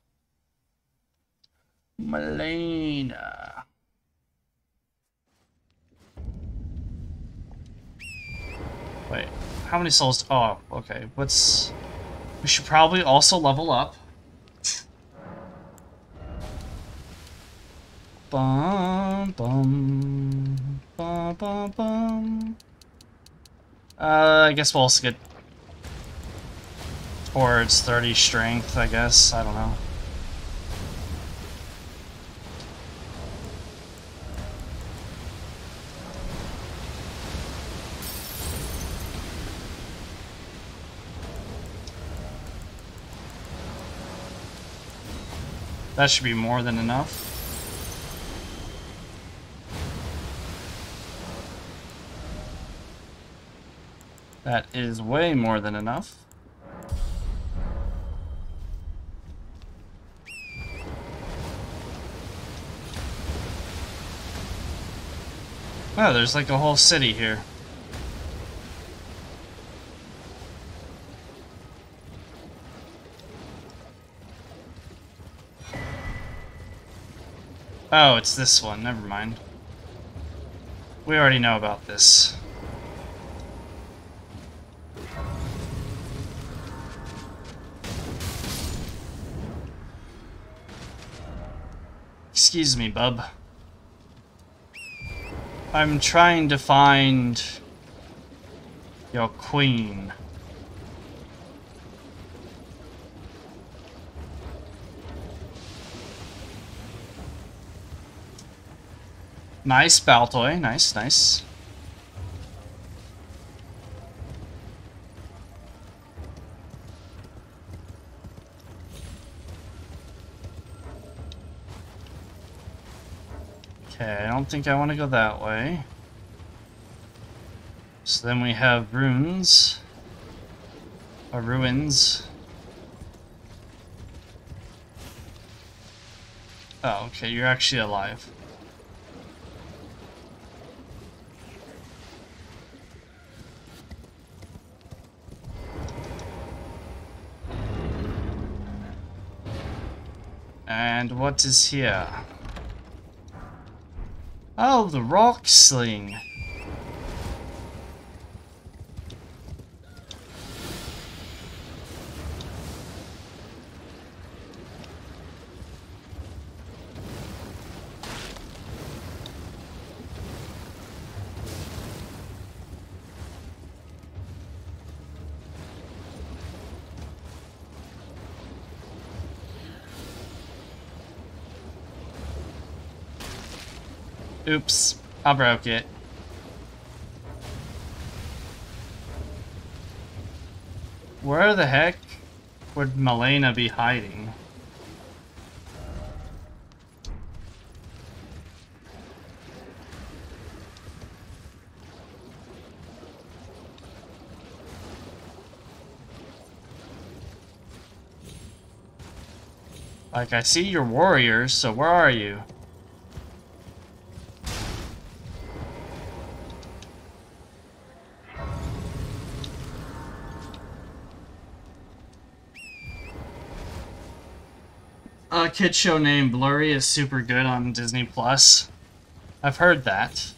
Malenia. Wait, how many souls? Oh, okay. We should probably also level up. Bum, bum, bum, bum, bum. I guess we'll also get towards 30 strength, I guess. I don't know. That should be more than enough. That is way more than enough. Oh, there's like a whole city here. Oh, it's this one. Never mind. We already know about this. Excuse me, bub. I'm trying to find your queen. Nice, Baltoy. Nice, nice. Okay, I don't think I want to go that way. So then we have runes. Or ruins. Oh, okay, you're actually alive. And what is here? Oh, the rock sling. Oops, I broke it. Where the heck would Malenia be hiding? Like, I see your warriors, so where are you? A kid show named Blurry is super good on Disney Plus. I've heard that.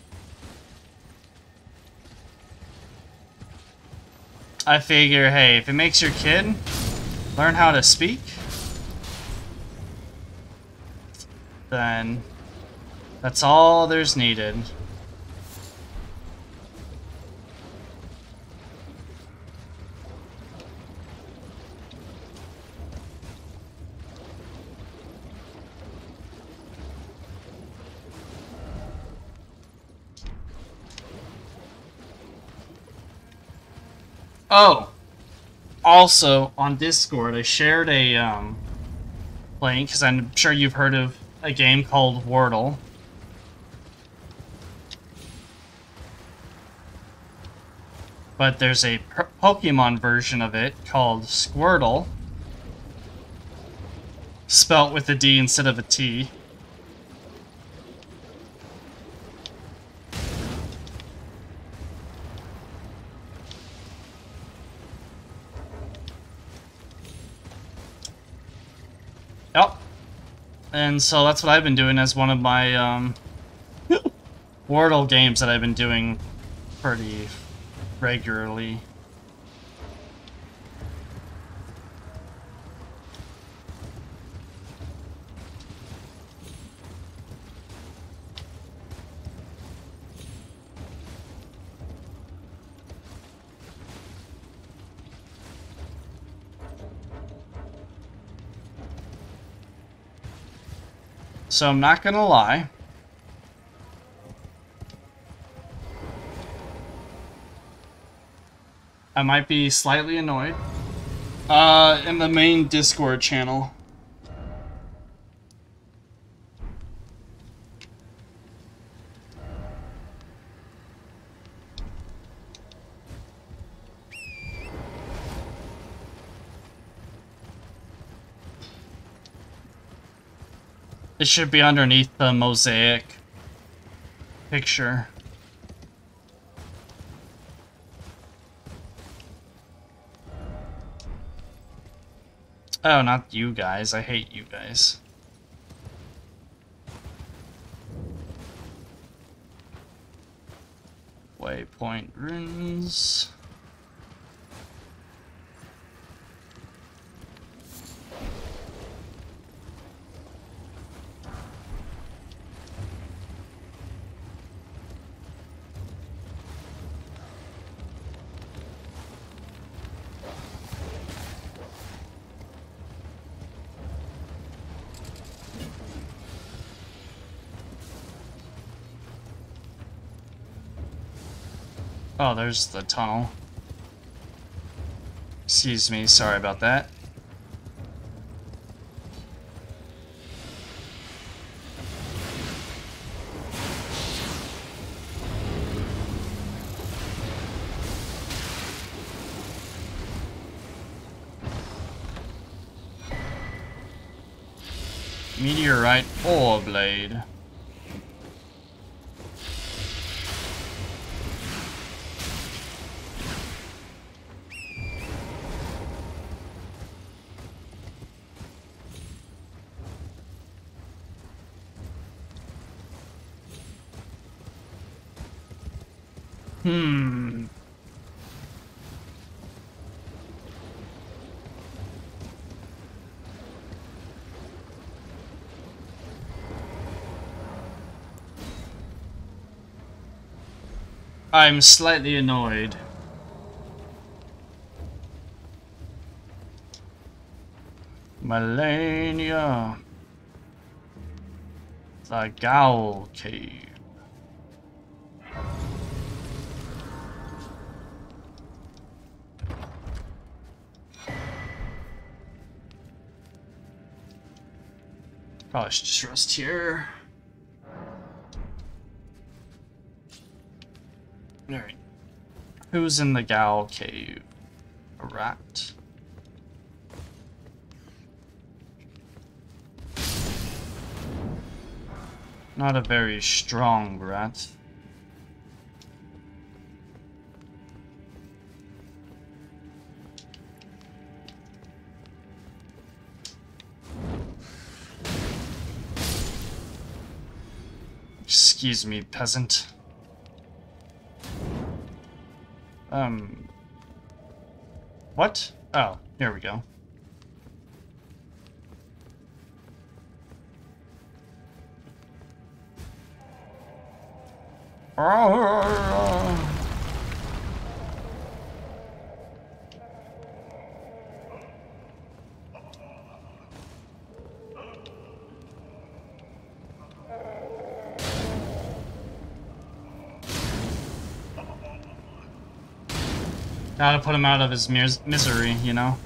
I figure, hey, if it makes your kid learn how to speak, then that's all there's needed. Oh, also on Discord, I shared a link because I'm sure you've heard of a game called Wordle. But there's a Pokemon version of it called Squirtle, spelt with a D instead of a T. Yep. And so that's what I've been doing as one of my Wordle games that I've been doing pretty regularly. So I'm not gonna lie. I might be slightly annoyed. In the main Discord channel. It should be underneath the mosaic picture. Oh, not you guys. I hate you guys. Waypoint runes. Oh, there's the tunnel. Excuse me, sorry about that. Meteorite ore blade. I'm slightly annoyed. Malenia. The Gowl Cave. Probably should just rest here. Alright. Who's in the Gowl Cave? A rat. Not a very strong rat. Excuse me, peasant. What? Oh, here we go. Gotta put him out of his misery, you know?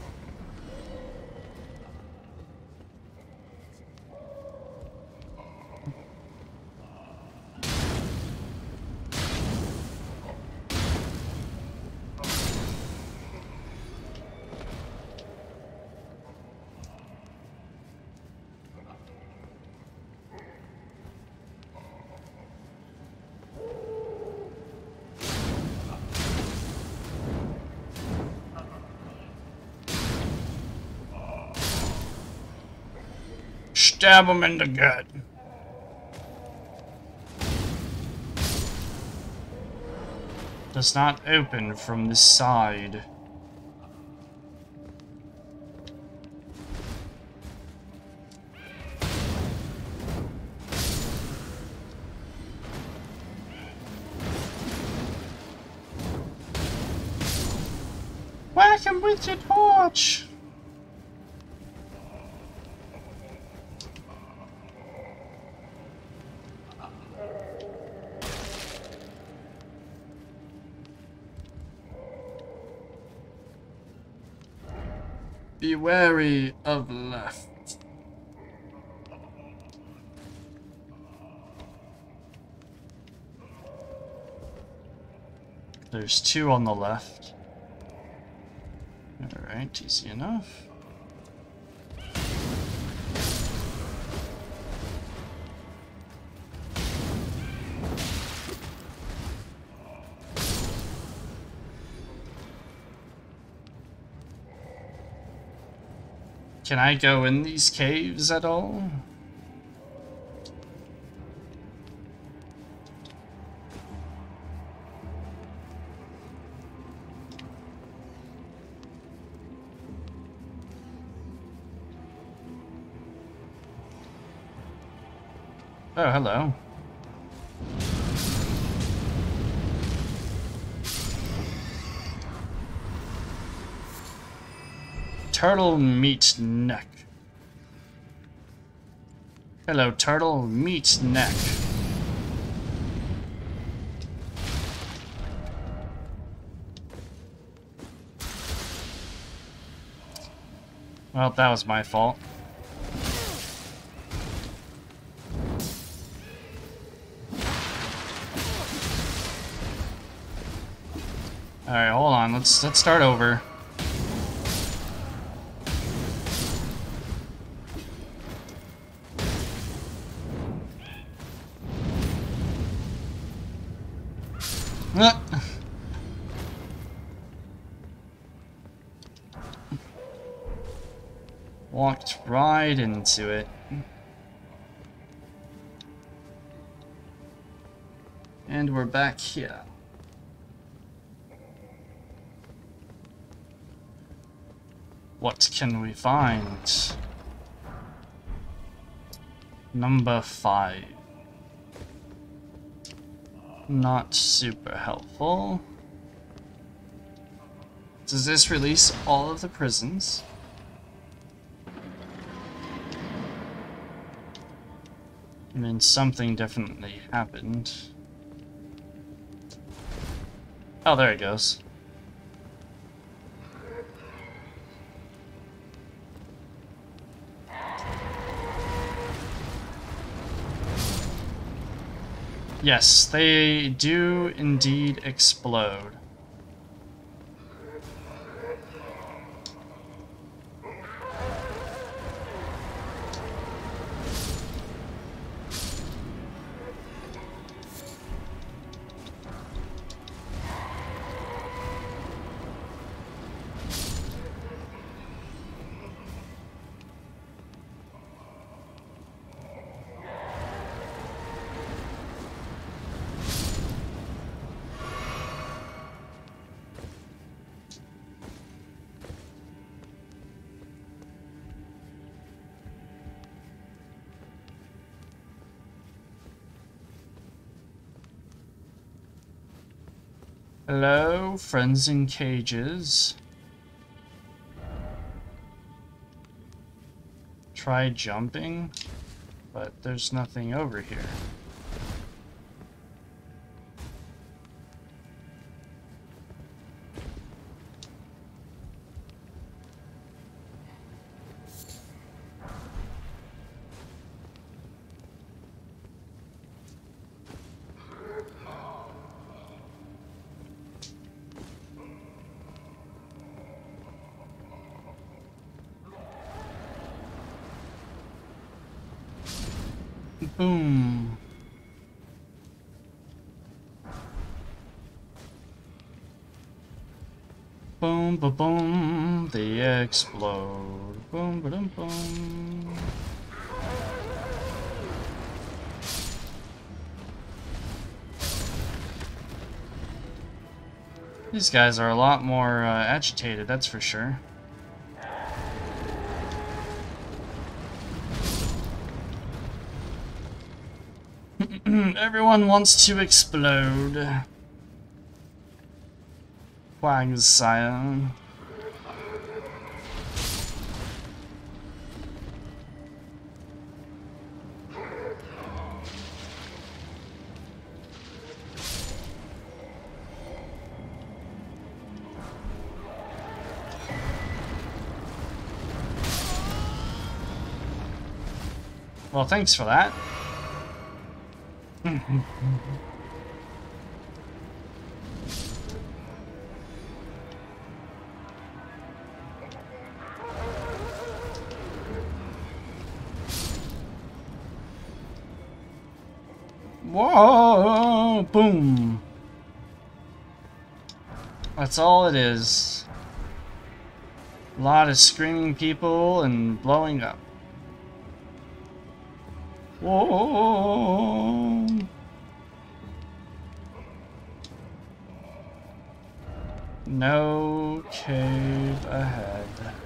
Stab him in the gut. Does not open from this side. Whack him with your torch! Be wary of left. There's two on the left. Alright, easy enough. Can I go in these caves at all? Oh, hello. Turtle meat neck. Hello, turtle meat neck. Well, that was my fault. All right, hold on. Let's start over. Walked right into it. And we're back here. What can we find? Number 5. Not super helpful. Does this release all of the prisons? I mean, something definitely happened. Oh, there it goes. Yes, they do indeed explode. Hello, friends in cages. Try jumping, but there's nothing over here. Boom. Boom, ba boom, they explode. Boom, ba dum, boom. These guys are a lot more agitated, that's for sure. Everyone wants to explode. Quagsire. Well, thanks for that. Whoa! Boom! That's all it is. A lot of screaming people and blowing up. Whoa! No cave ahead.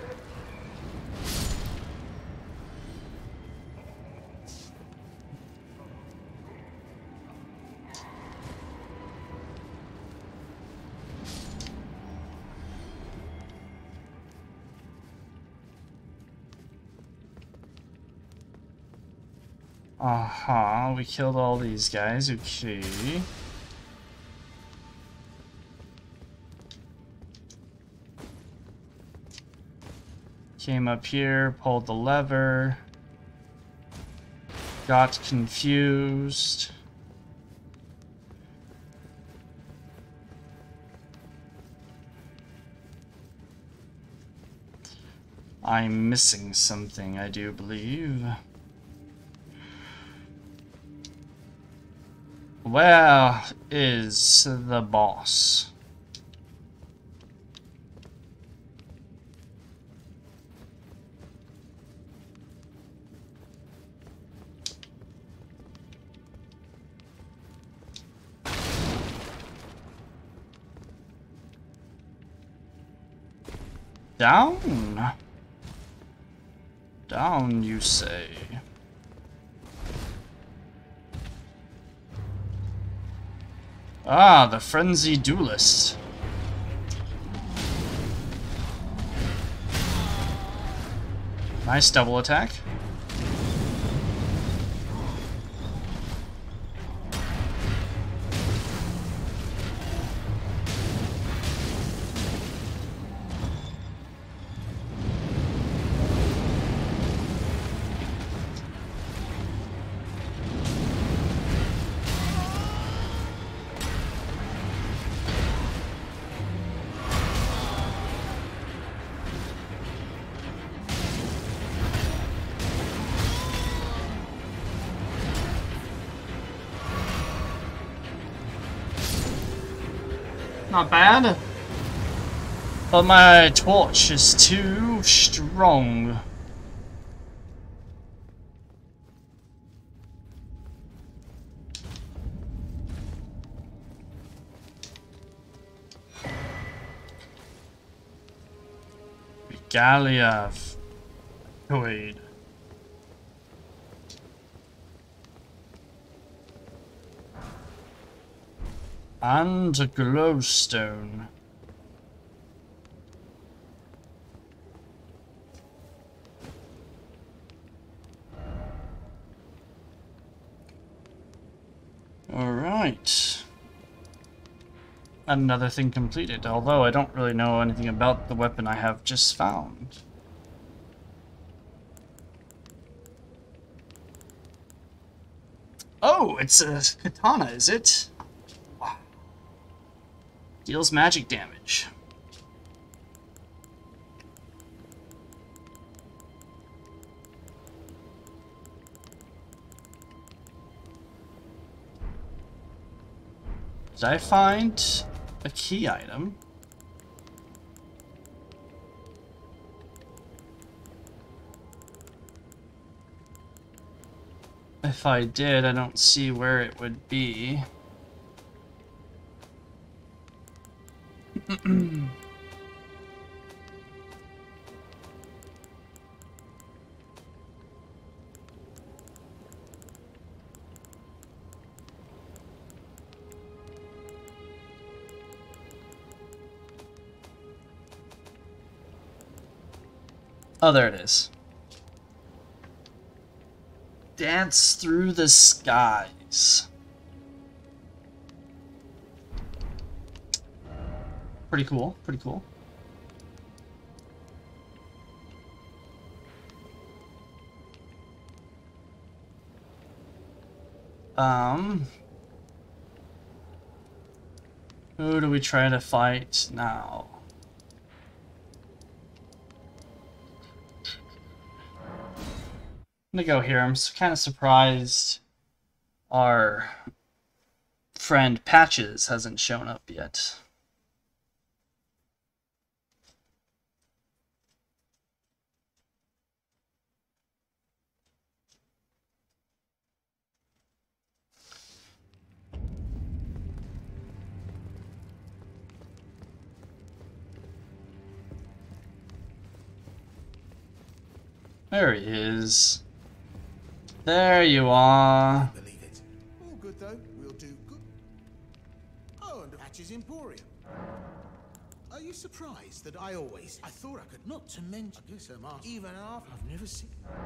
We killed all these guys, okay. Came up here, pulled the lever, got confused. I'm missing something, I do believe. Where is the boss? Down? Down, you say? Ah, the Frenzied Duelist. Nice double attack. Not bad. But my torch is too strong. Regalia Void. And a glowstone. Alright. Another thing completed, although I don't really know anything about the weapon I have just found. Oh, it's a katana, is it? Wow. Deals magic damage. Did I find a key item? If I did, I don't see where it would be. Oh, there it is. Dance through the skies. Pretty cool, pretty cool. Who do we try to fight now? I'm gonna go here. I'm kind of surprised our friend Patches hasn't shown up yet. There he is. There you are.
Believe it. All good though. We'll do good. Oh, and Hatch's Emporium. Are you surprised that I thought I could not to mention. I guess I'm asked. Even after I've never seen.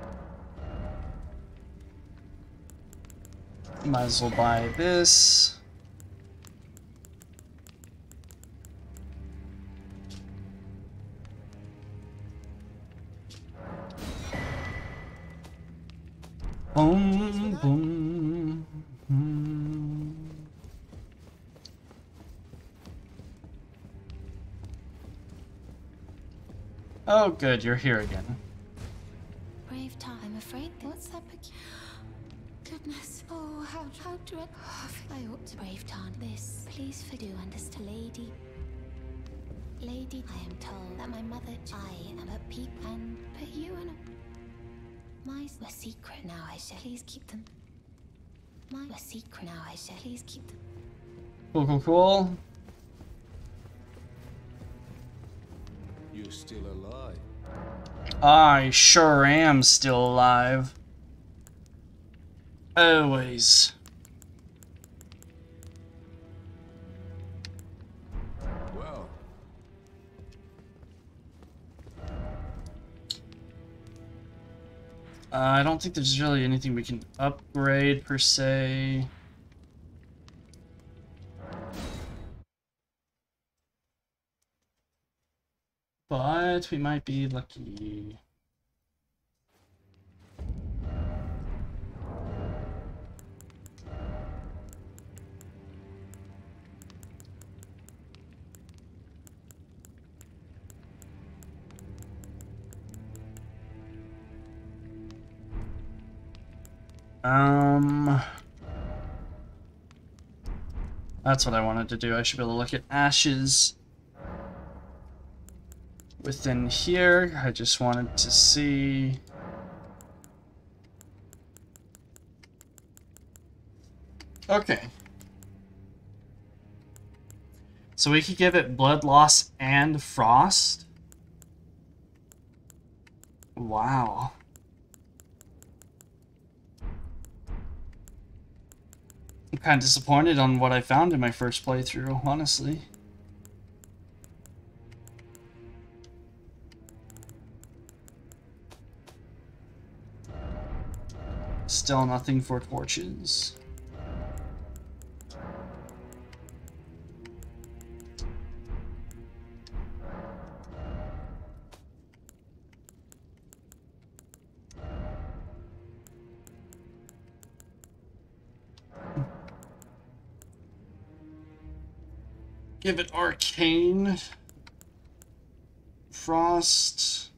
Might as well buy this. Boom, boom, boom. Oh, good, you're here again.
Brave Tarn, I'm afraid. What's that? Goodness. Oh, how do I ought to brave Tarn. This, please do understand, lady. Lady, I am told that my mother, I am a peep and put you in a secret now. I shall please keep them. A secret now. I shall please keep them.
Cool, cool, cool.
You're still alive.
I sure am still alive. Always.
Well.
I don't think there's really anything we can upgrade per se. But we might be lucky. That's what I wanted to do. I should be able to look at ashes within here. I just wanted to see. Okay. So we could give it blood loss and frost. Wow. I'm kind of disappointed on what I found in my first playthrough, honestly. Still nothing for torches. Give it arcane. Frost.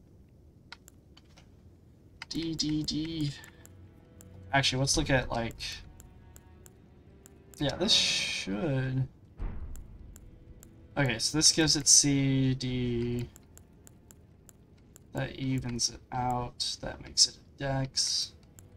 D. Actually, let's look at, like... Yeah, this should... Okay, so this gives it C, D... That evens it out. That makes it a dex.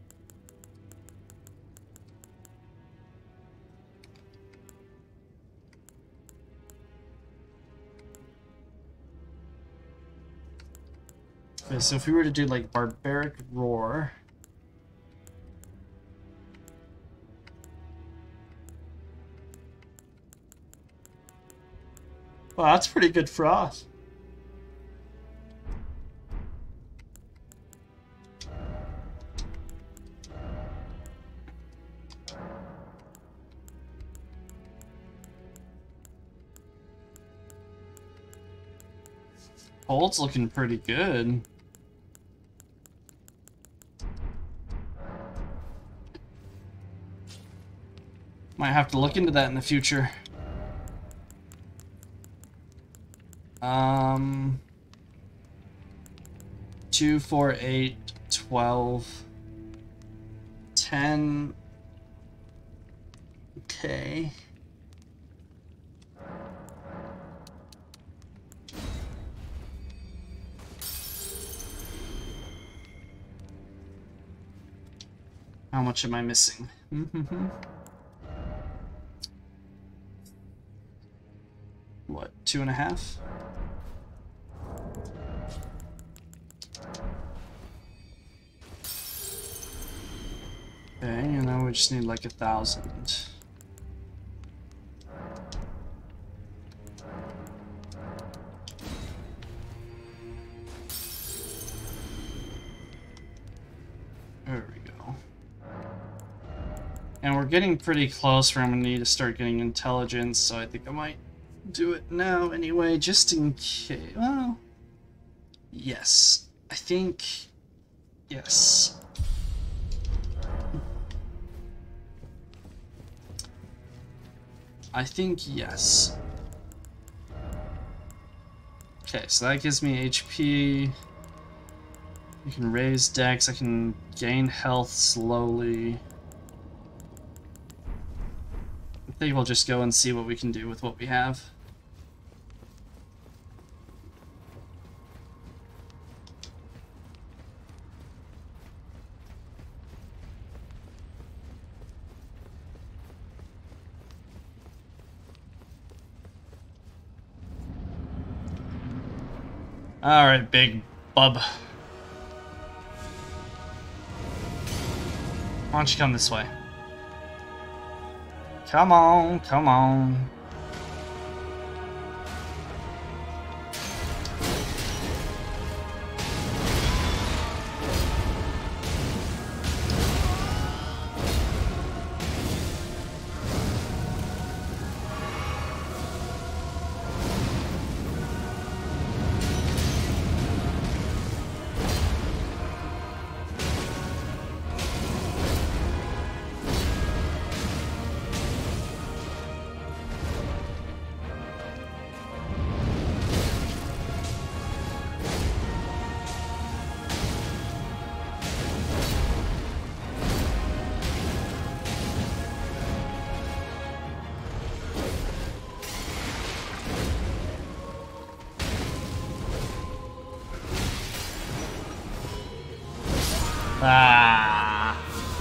Okay, so if we were to do, like, Barbaric Roar... Wow, that's pretty good frost. Cold's looking pretty good. Might have to look into that in the future. 2, 4, 8, 12, 10. Okay. How much am I missing? What, 2.5? Okay, and now we just need like 1,000. There we go. And we're getting pretty close where I'm gonna need to start getting intelligence, so I think I might do it now anyway, just in case. Well, yes. I think, yes. I think yes. Okay, so that gives me HP. I can raise dex, I can gain health slowly. I think we'll just go and see what we can do with what we have. Alright, big bub. Why don't you come this way? Come on, come on. Ah.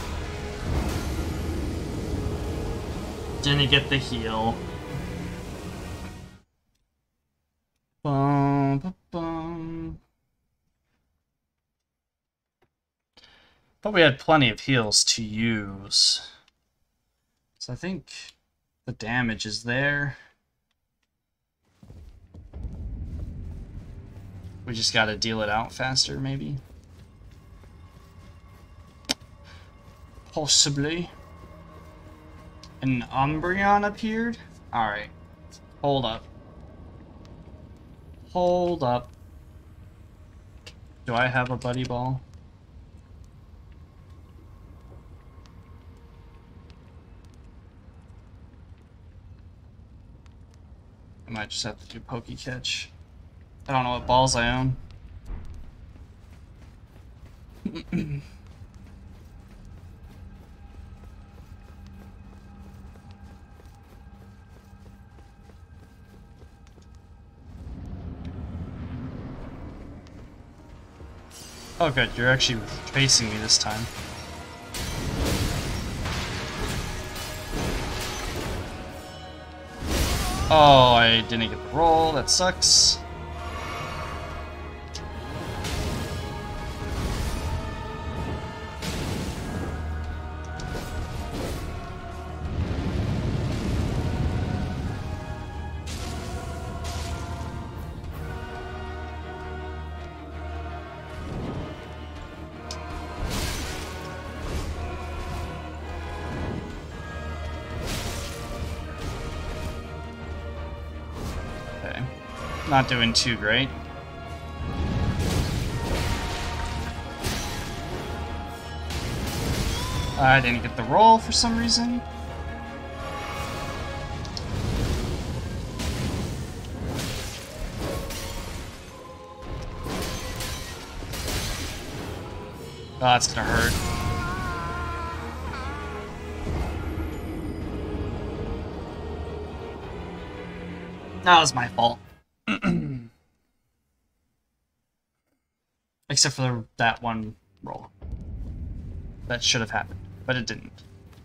Didn't get the heal. Bum, bum, bum. But we had plenty of heals to use. So I think the damage is there. We just gotta deal it out faster, maybe. Possibly. An Umbreon appeared? Alright. Hold up. Hold up. Do I have a buddy ball? I might just have to do Poke Catch. I don't know what balls I own. Oh good, you're actually facing me this time. Oh, I didn't get the roll, that sucks. Not doing too great. I didn't get the roll for some reason. Oh, that's gonna hurt. That was my fault. Except for that one roll. That should have happened, but it didn't.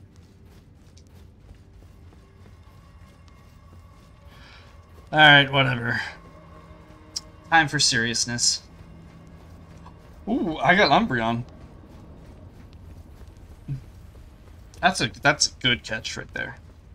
Alright, whatever. Time for seriousness. Ooh, I got Umbreon. That's a good catch right there.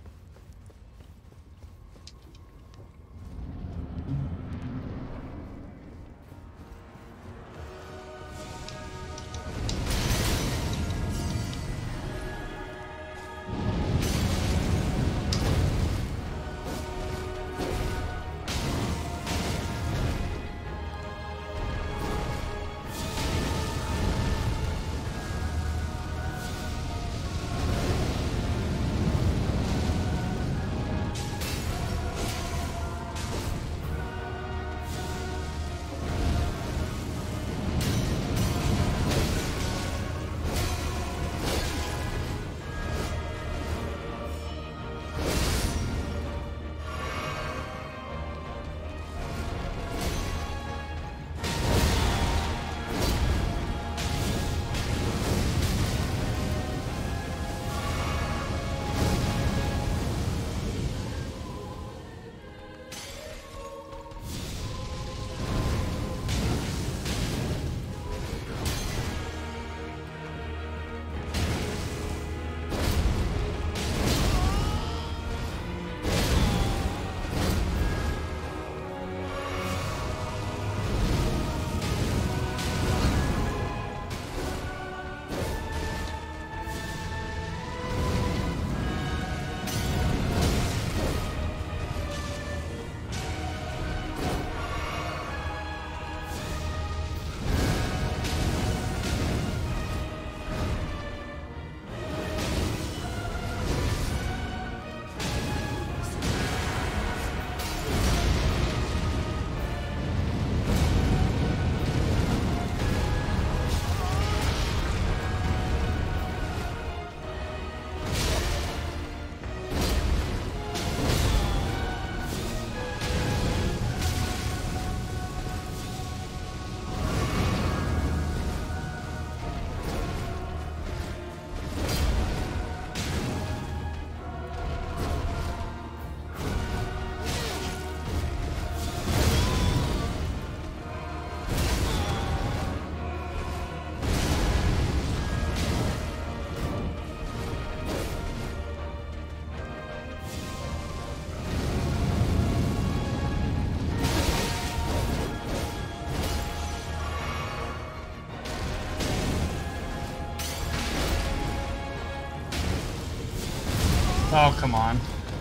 Oh, come on.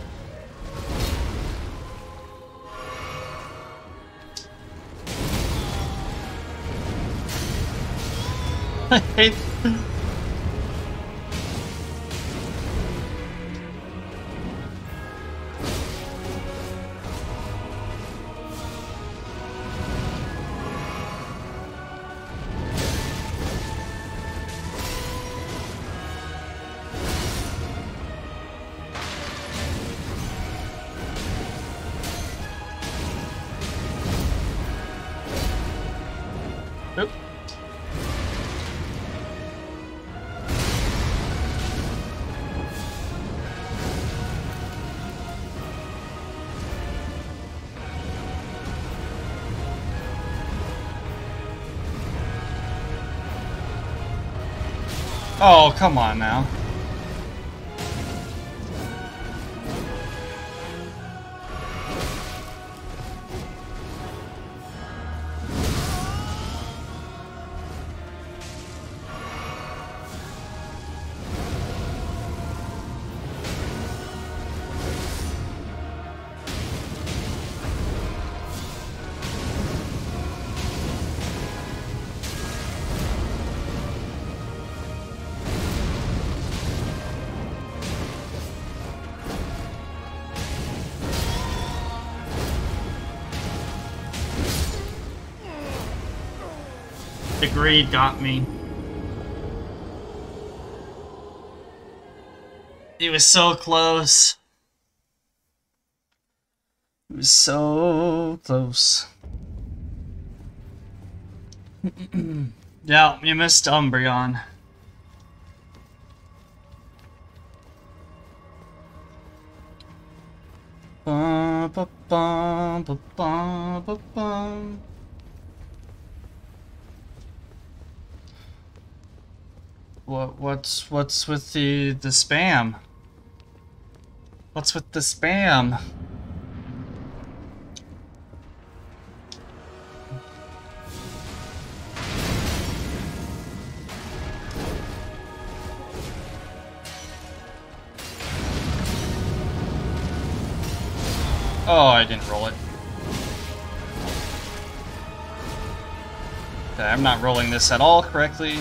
I hate... Oop. Oh, come on now. The greed got me. It was so close. It was so close. Yeah, you missed Umbreon. Bum, ba, bum, ba, bum, ba, bum. What's with the spam? What's with the spam? Oh, I didn't roll it. Okay, I'm not rolling this at all correctly.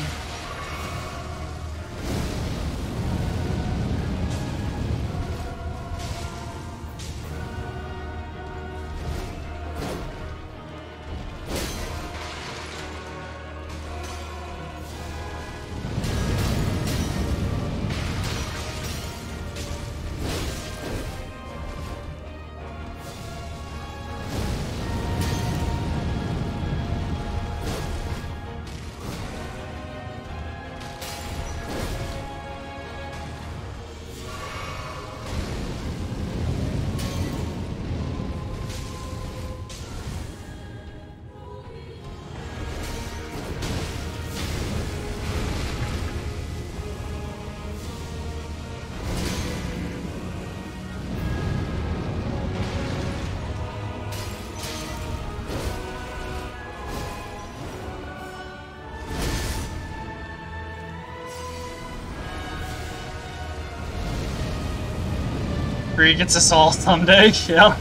Bree gets us all someday, yeah.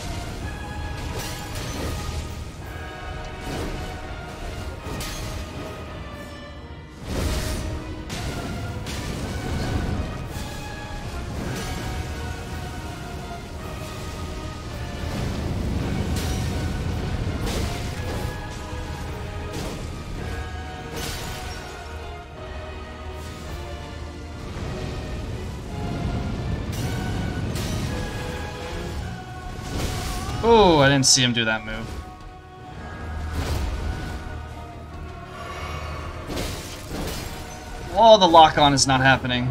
Oh, I didn't see him do that move. Oh, the lock-on is not happening.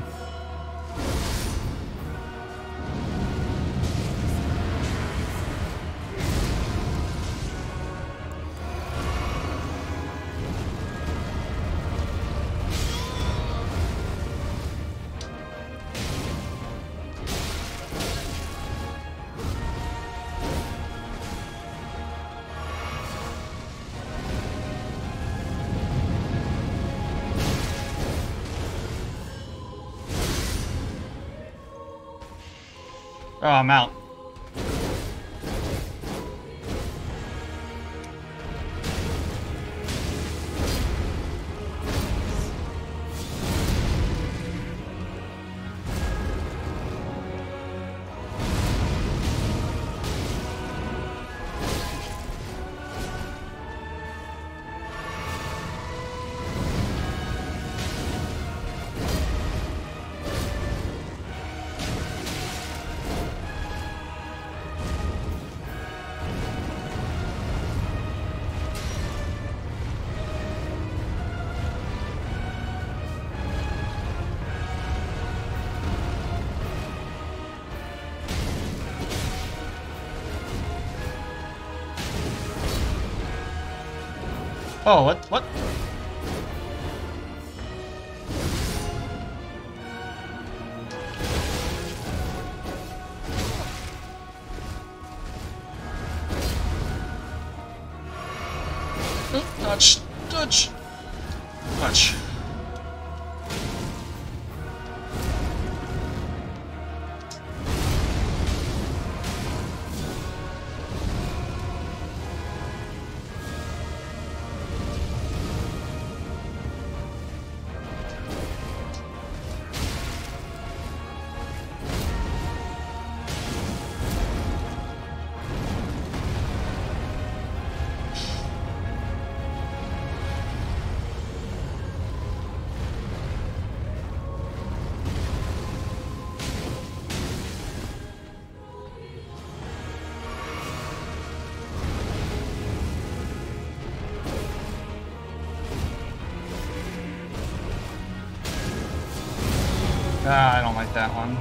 Oh, I'm out. Oh, what? Oh, dodge, dodge, dodge. Ah, I don't like that one.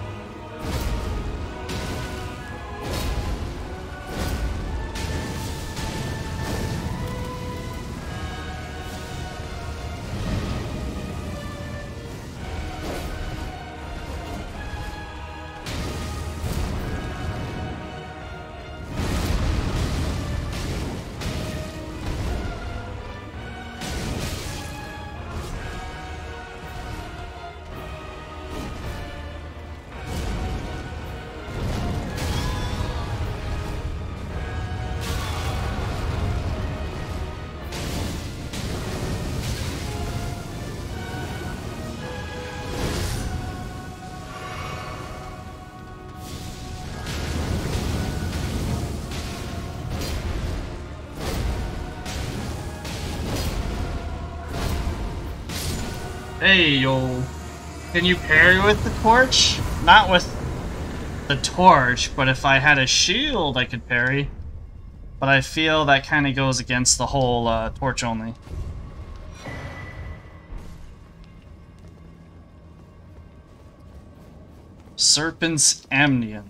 Hey, yo. Can you parry with the torch? Not with the torch, but if I had a shield, I could parry. But I feel that kind of goes against the whole torch only. Serpent's Amnion.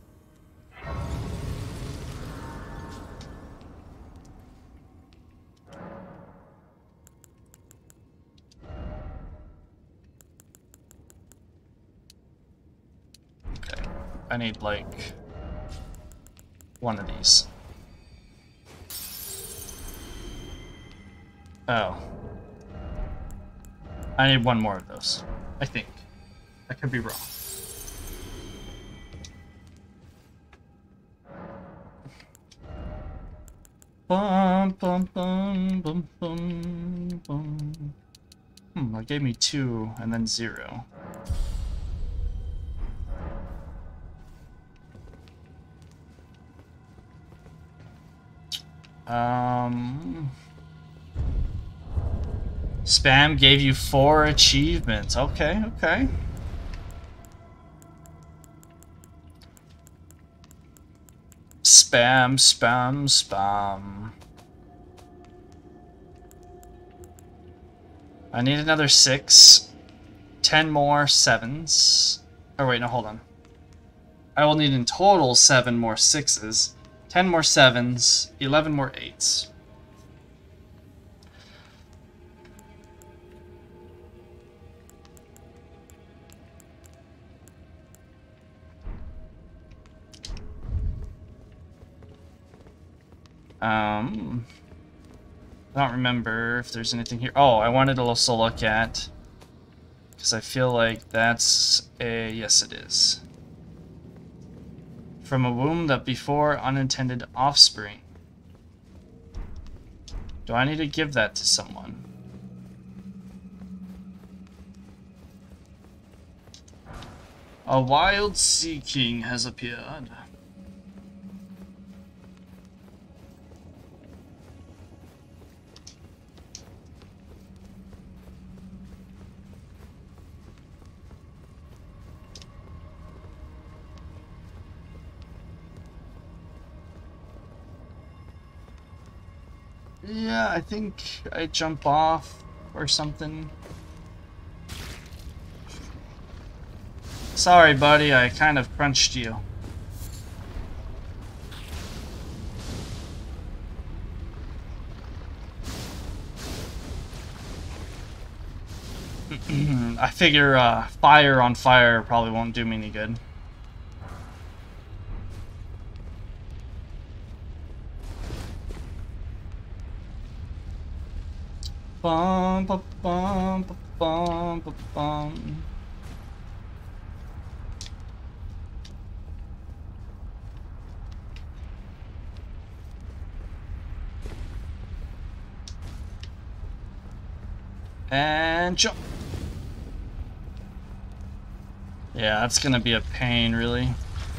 Okay, I need like one of these. Oh. I need one more of those, I think. I could be wrong. Bum, bum, bum, bum, bum, bum. That gave me 2 and then 0. Spam gave you 4 achievements. Okay, okay. Spam, spam, spam. I need another 6. 10 more 7s. Oh wait, no, hold on. I will need in total 7 more 6s. 10 more 7s. 11 more 8s. I don't remember if there's anything here. Oh, I wanted to also look at, because I feel like that's a, yes it is. From a womb that before unintended offspring. Do I need to give that to someone? A wild sea king has appeared. Yeah, I think I jump off or something. Sorry, buddy, I kind of crunched you. I figure fire on fire probably won't do me any good. Bum, bum, bum, bum, bum, bum. And jump. Yeah, that's gonna be a pain, really.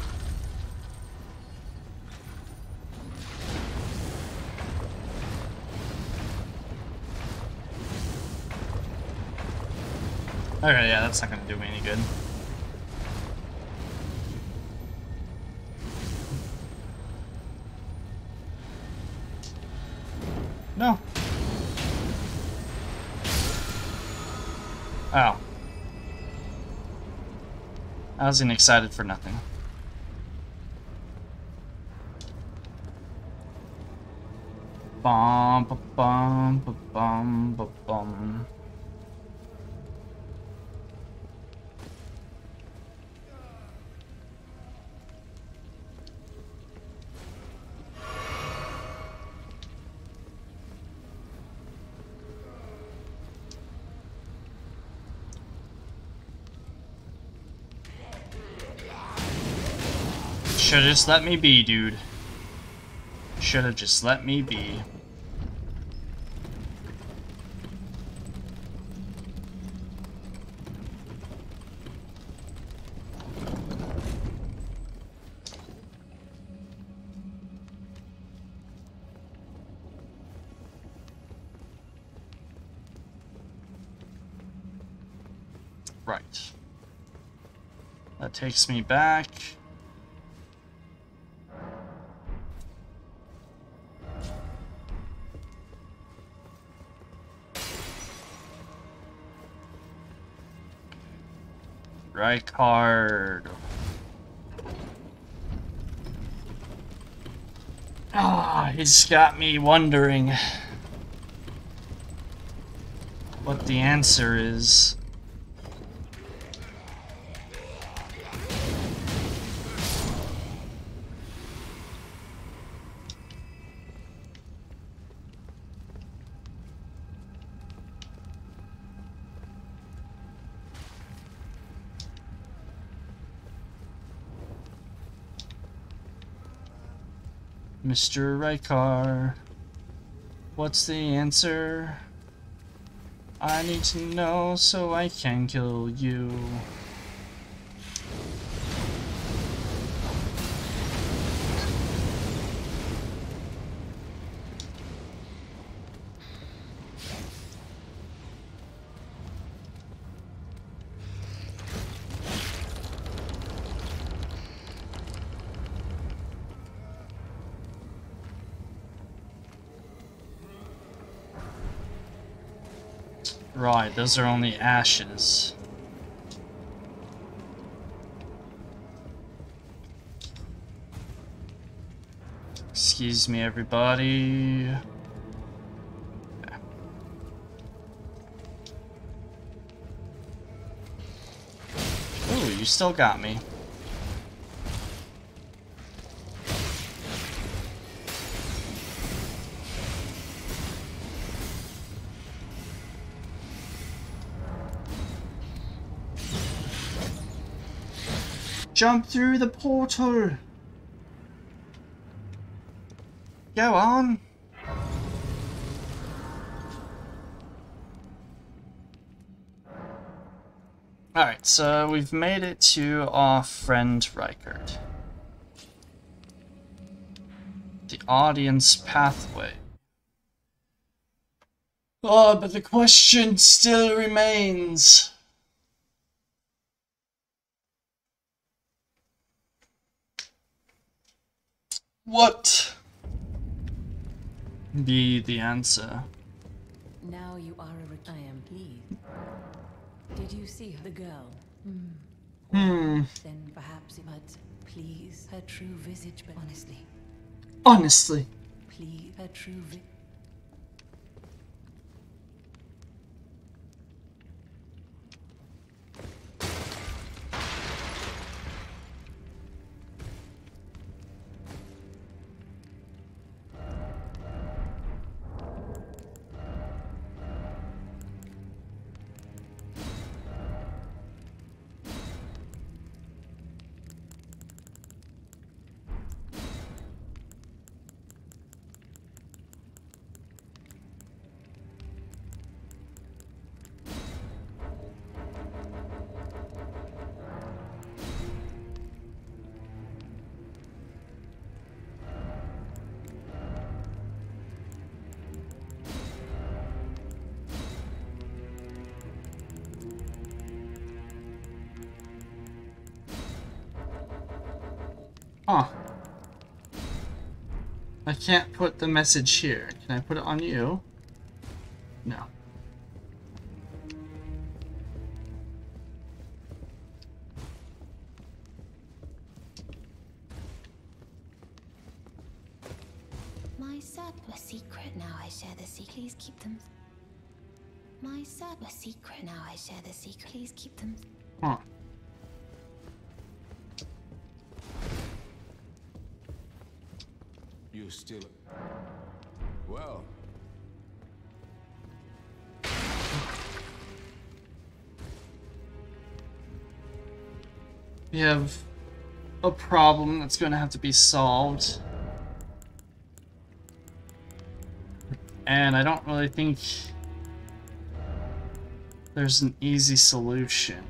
Okay, yeah, that's not gonna do me any good. No. Oh. I wasn't excited for nothing. Bum, ba, bum, ba, bum, ba, bum. Should've just let me be, dude. Should've just let me be. Right. That takes me back. Rykard. Ah, he's got me wondering what the answer is. Mr. Rykard, what's the answer? I need to know so I can kill you. Right, those are only ashes. Excuse me, everybody. Ooh, you still got me. Jump through the portal! Go on! Alright, so we've made it to our friend Rykard. The audience pathway. Oh, but the question still remains. What be the answer?
Now you are a I am pleased. Did you see the girl? Then perhaps, but please, her true visage, but honestly.
Honestly.
Please, her true visage.
Huh. I can't put the message here. Can I put it on you? No.
My servants were secret, now I share the secret. Please keep them. My servants were secret, now I share the secret. Please keep them.
Huh.
You still... Well...
We have a problem that's going to have to be solved. And I don't really think there's an easy solution.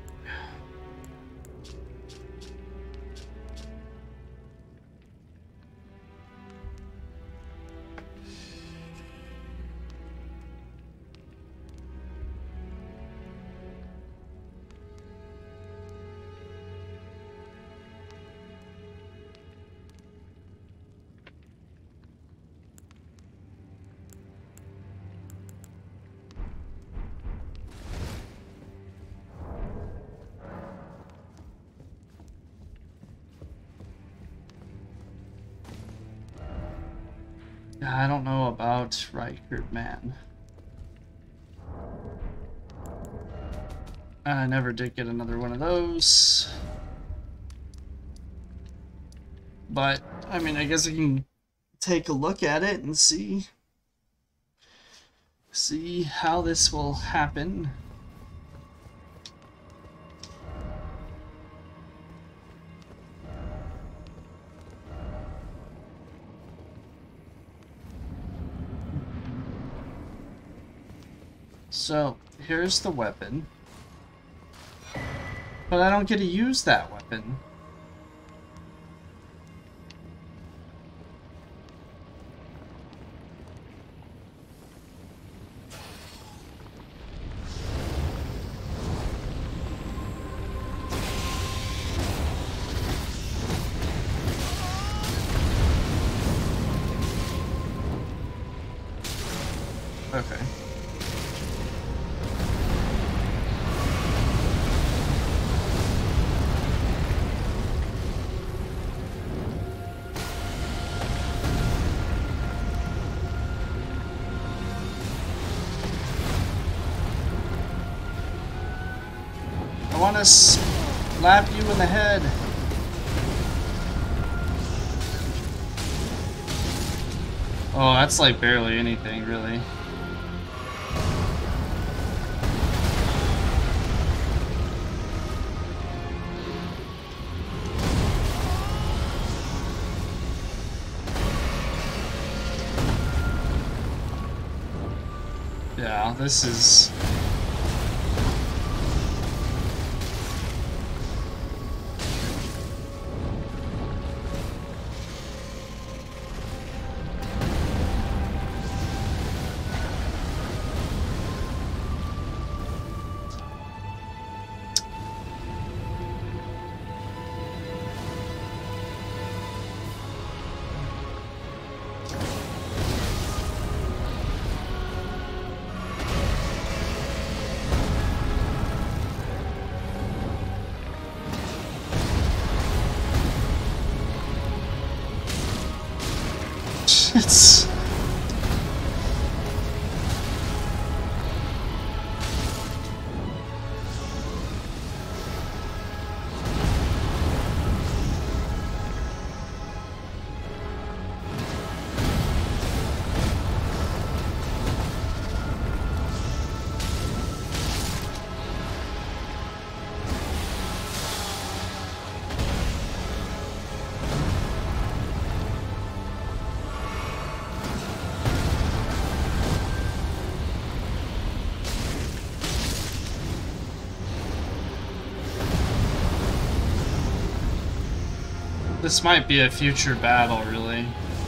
I don't know about Rykard, man. I never did get another one of those. But, I mean, I guess I can take a look at it and see how this will happen. So, here's the weapon. But I don't get to use that weapon. Okay. I want to slap you in the head. Oh, that's like barely anything, really. Yeah, this is... It's... This might be a future battle, really.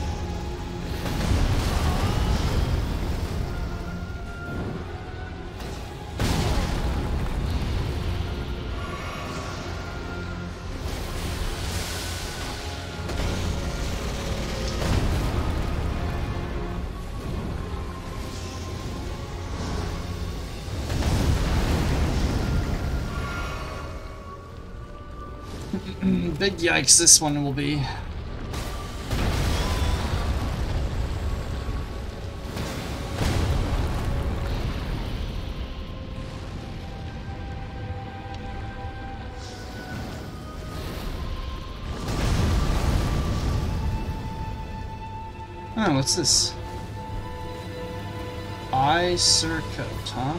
Big yikes this one will be. Oh, what's this? Eye-Sur-Coat, huh?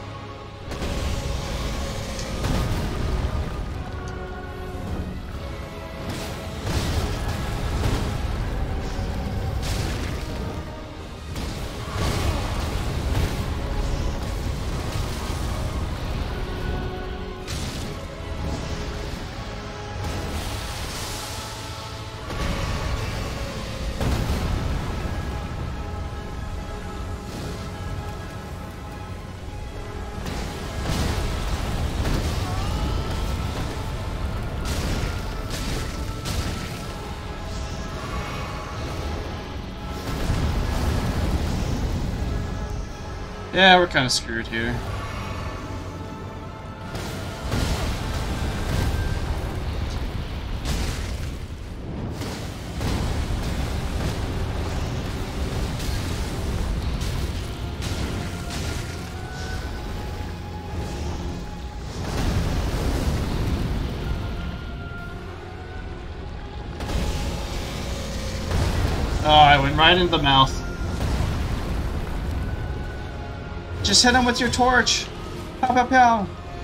Yeah, we're kind of screwed here. that went right into the mouth. Just hit him with your torch. Pow, pow, pow.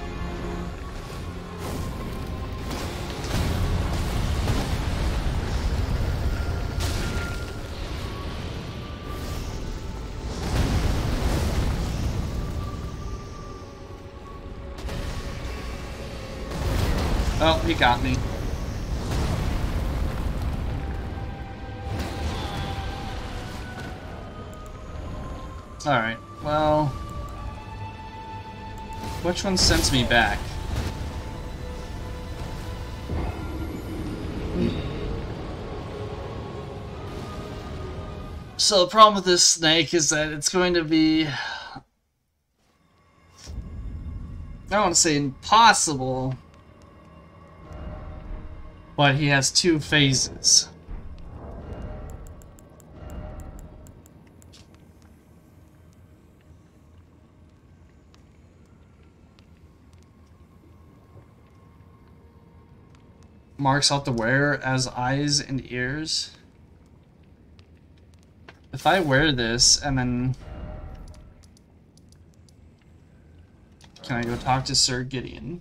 Oh, he got me. Alright, well... which one sends me back? So the problem with this snake is that it's going to be... I don't want to say impossible, but he has 2 phases. Marks out the wearer as eyes and ears. If I wear this and then... can I go talk to Sir Gideon?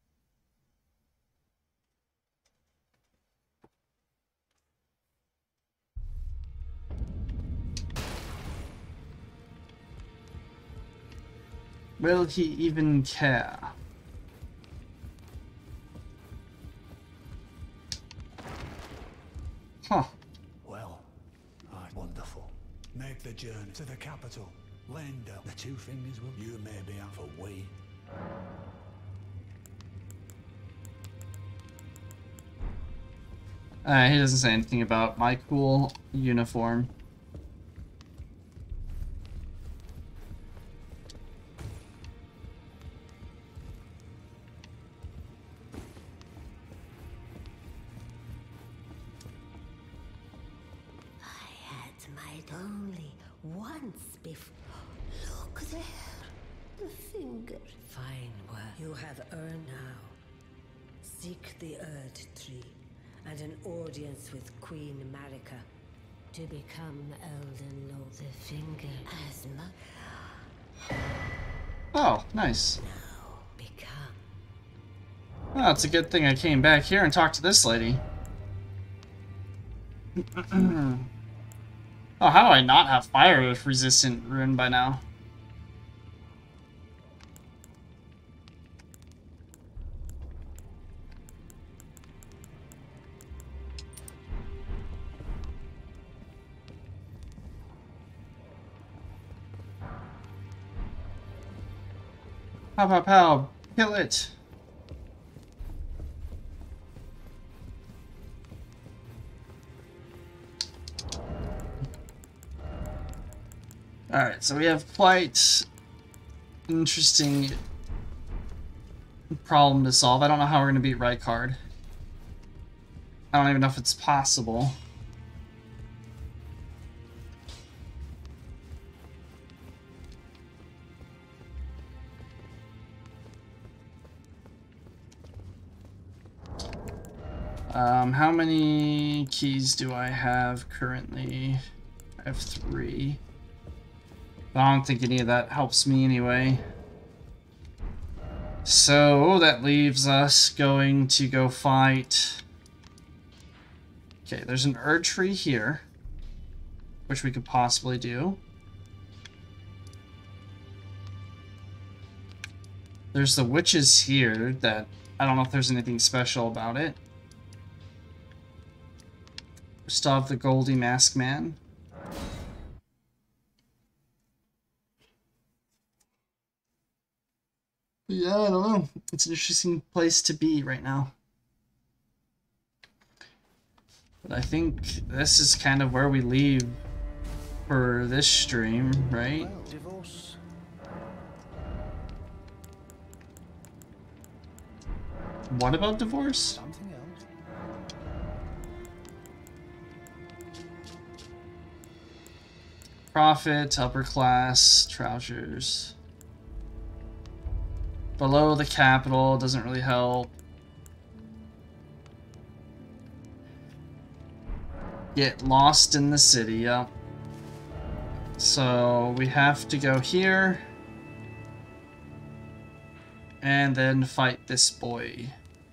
Will he even care? Huh.
Well, wonderful. Make the journey to the capital. Lendel. The 2 fingers will. You may be out for we.
He doesn't say anything about my cool uniform.
Only once before. Look there. The finger.
Fine work. You have earned now. Seek the Erd Tree and an audience with Queen Marika.
To become Elden Lord. The finger. As much.
Oh, nice.
Now become.
Well, it's a good thing I came back here and talked to this lady. Oh, how do I not have fire resistant rune by now? Pow pow pow, kill it! Alright, so we have quite an interesting problem to solve. I don't know how we're going to beat Rykard. I don't even know if it's possible. How many keys do I have currently? I have 3. But I don't think any of that helps me anyway. So that leaves us going to go fight... Okay, there's an Erd Tree here, which we could possibly do. There's the witches here that I don't know if there's anything special about it. We still have the Goldie Mask Man. Yeah, I don't know. It's an interesting place to be right now. But I think this is kind of where we leave for this stream, right?
Well, divorce.
What about divorce?
Something else.
Profit, upper class, trousers. Below the capital doesn't really help. Get lost in the city, yep. So we have to go here. And then fight this boy.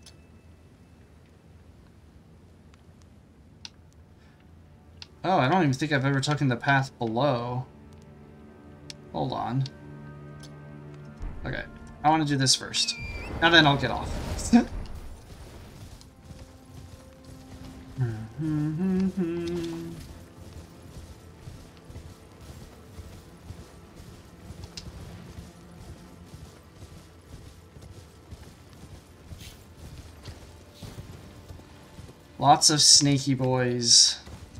Oh, I don't even think I've ever taken the path below. Hold on. Okay, I want to do this first. And then I'll get off. Lots of sneaky boys.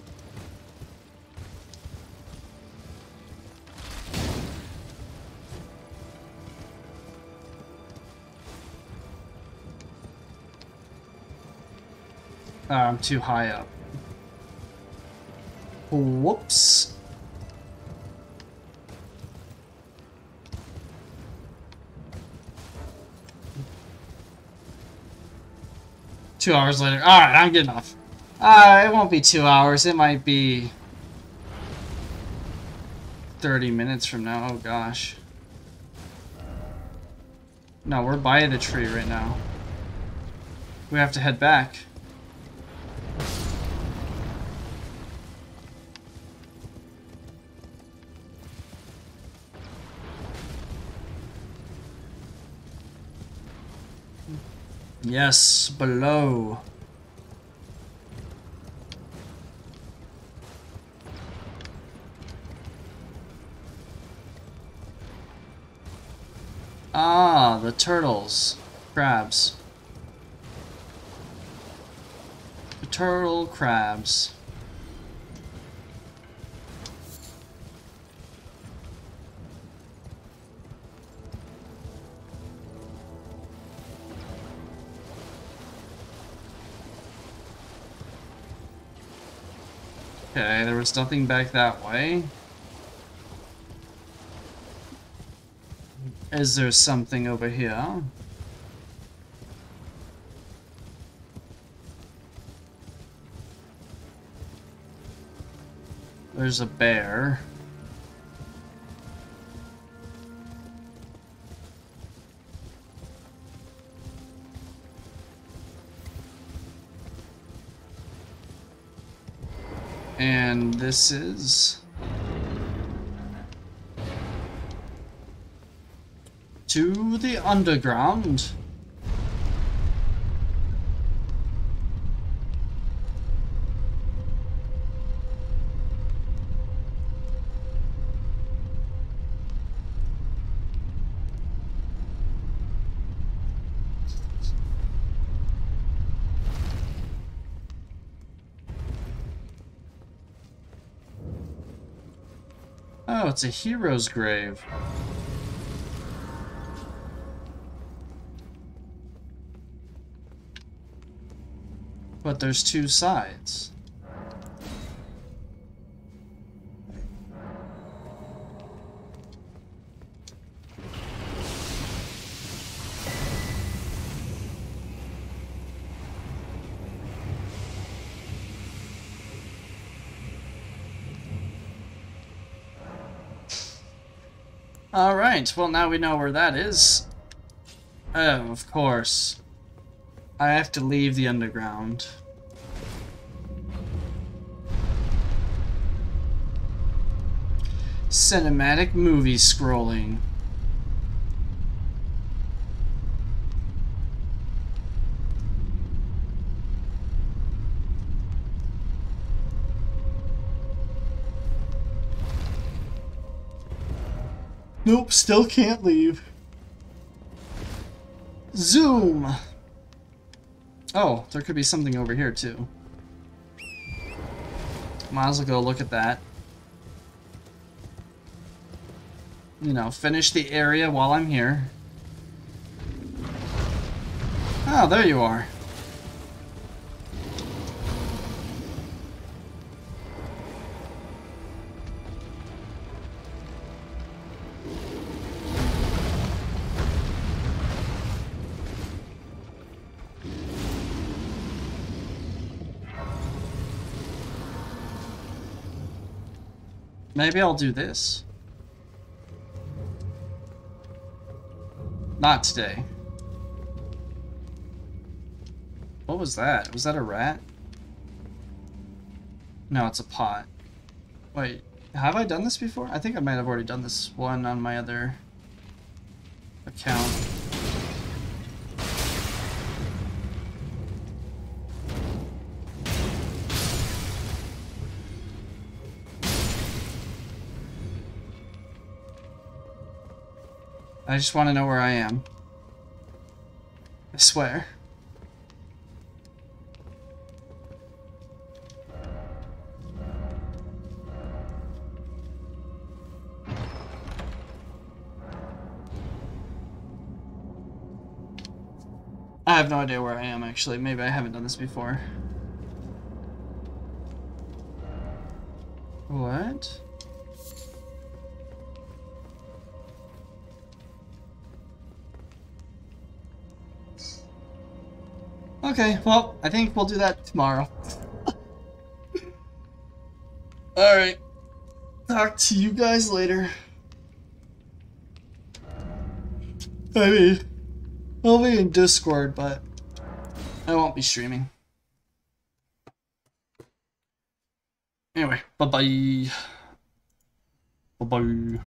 Oh, I'm too high up. Whoops. Two hours later. Alright, I'm getting off. It won't be 2 hours. It might be 30 minutes from now. Oh, gosh. No, we're by the tree right now. We have to head back. Yes, below. Ah, the turtles. Crabs. The turtle crabs. Okay, there was nothing back that way. Is there something over here? There's a bear. And this is to the underground. Oh, it's a hero's grave. But there's two sides. Alright, well now we know where that is. Oh, of course. I have to leave the underground. Cinematic movie scrolling. Nope, still can't leave. Zoom! Oh, there could be something over here too. Might as well go look at that. You know, finish the area while I'm here. Oh, there you are. Maybe I'll do this. Not today. What was that? Was that a rat? No, it's a pot. Wait, have I done this before? I think I might have already done this one on my other account. I just want to know where I am. I swear. I have no idea where I am, actually. Maybe I haven't done this before. What? Okay, well, I think we'll do that tomorrow. Alright. Talk to you guys later. I mean, I'll be in Discord, but I won't be streaming. Anyway, bye-bye. Bye-bye.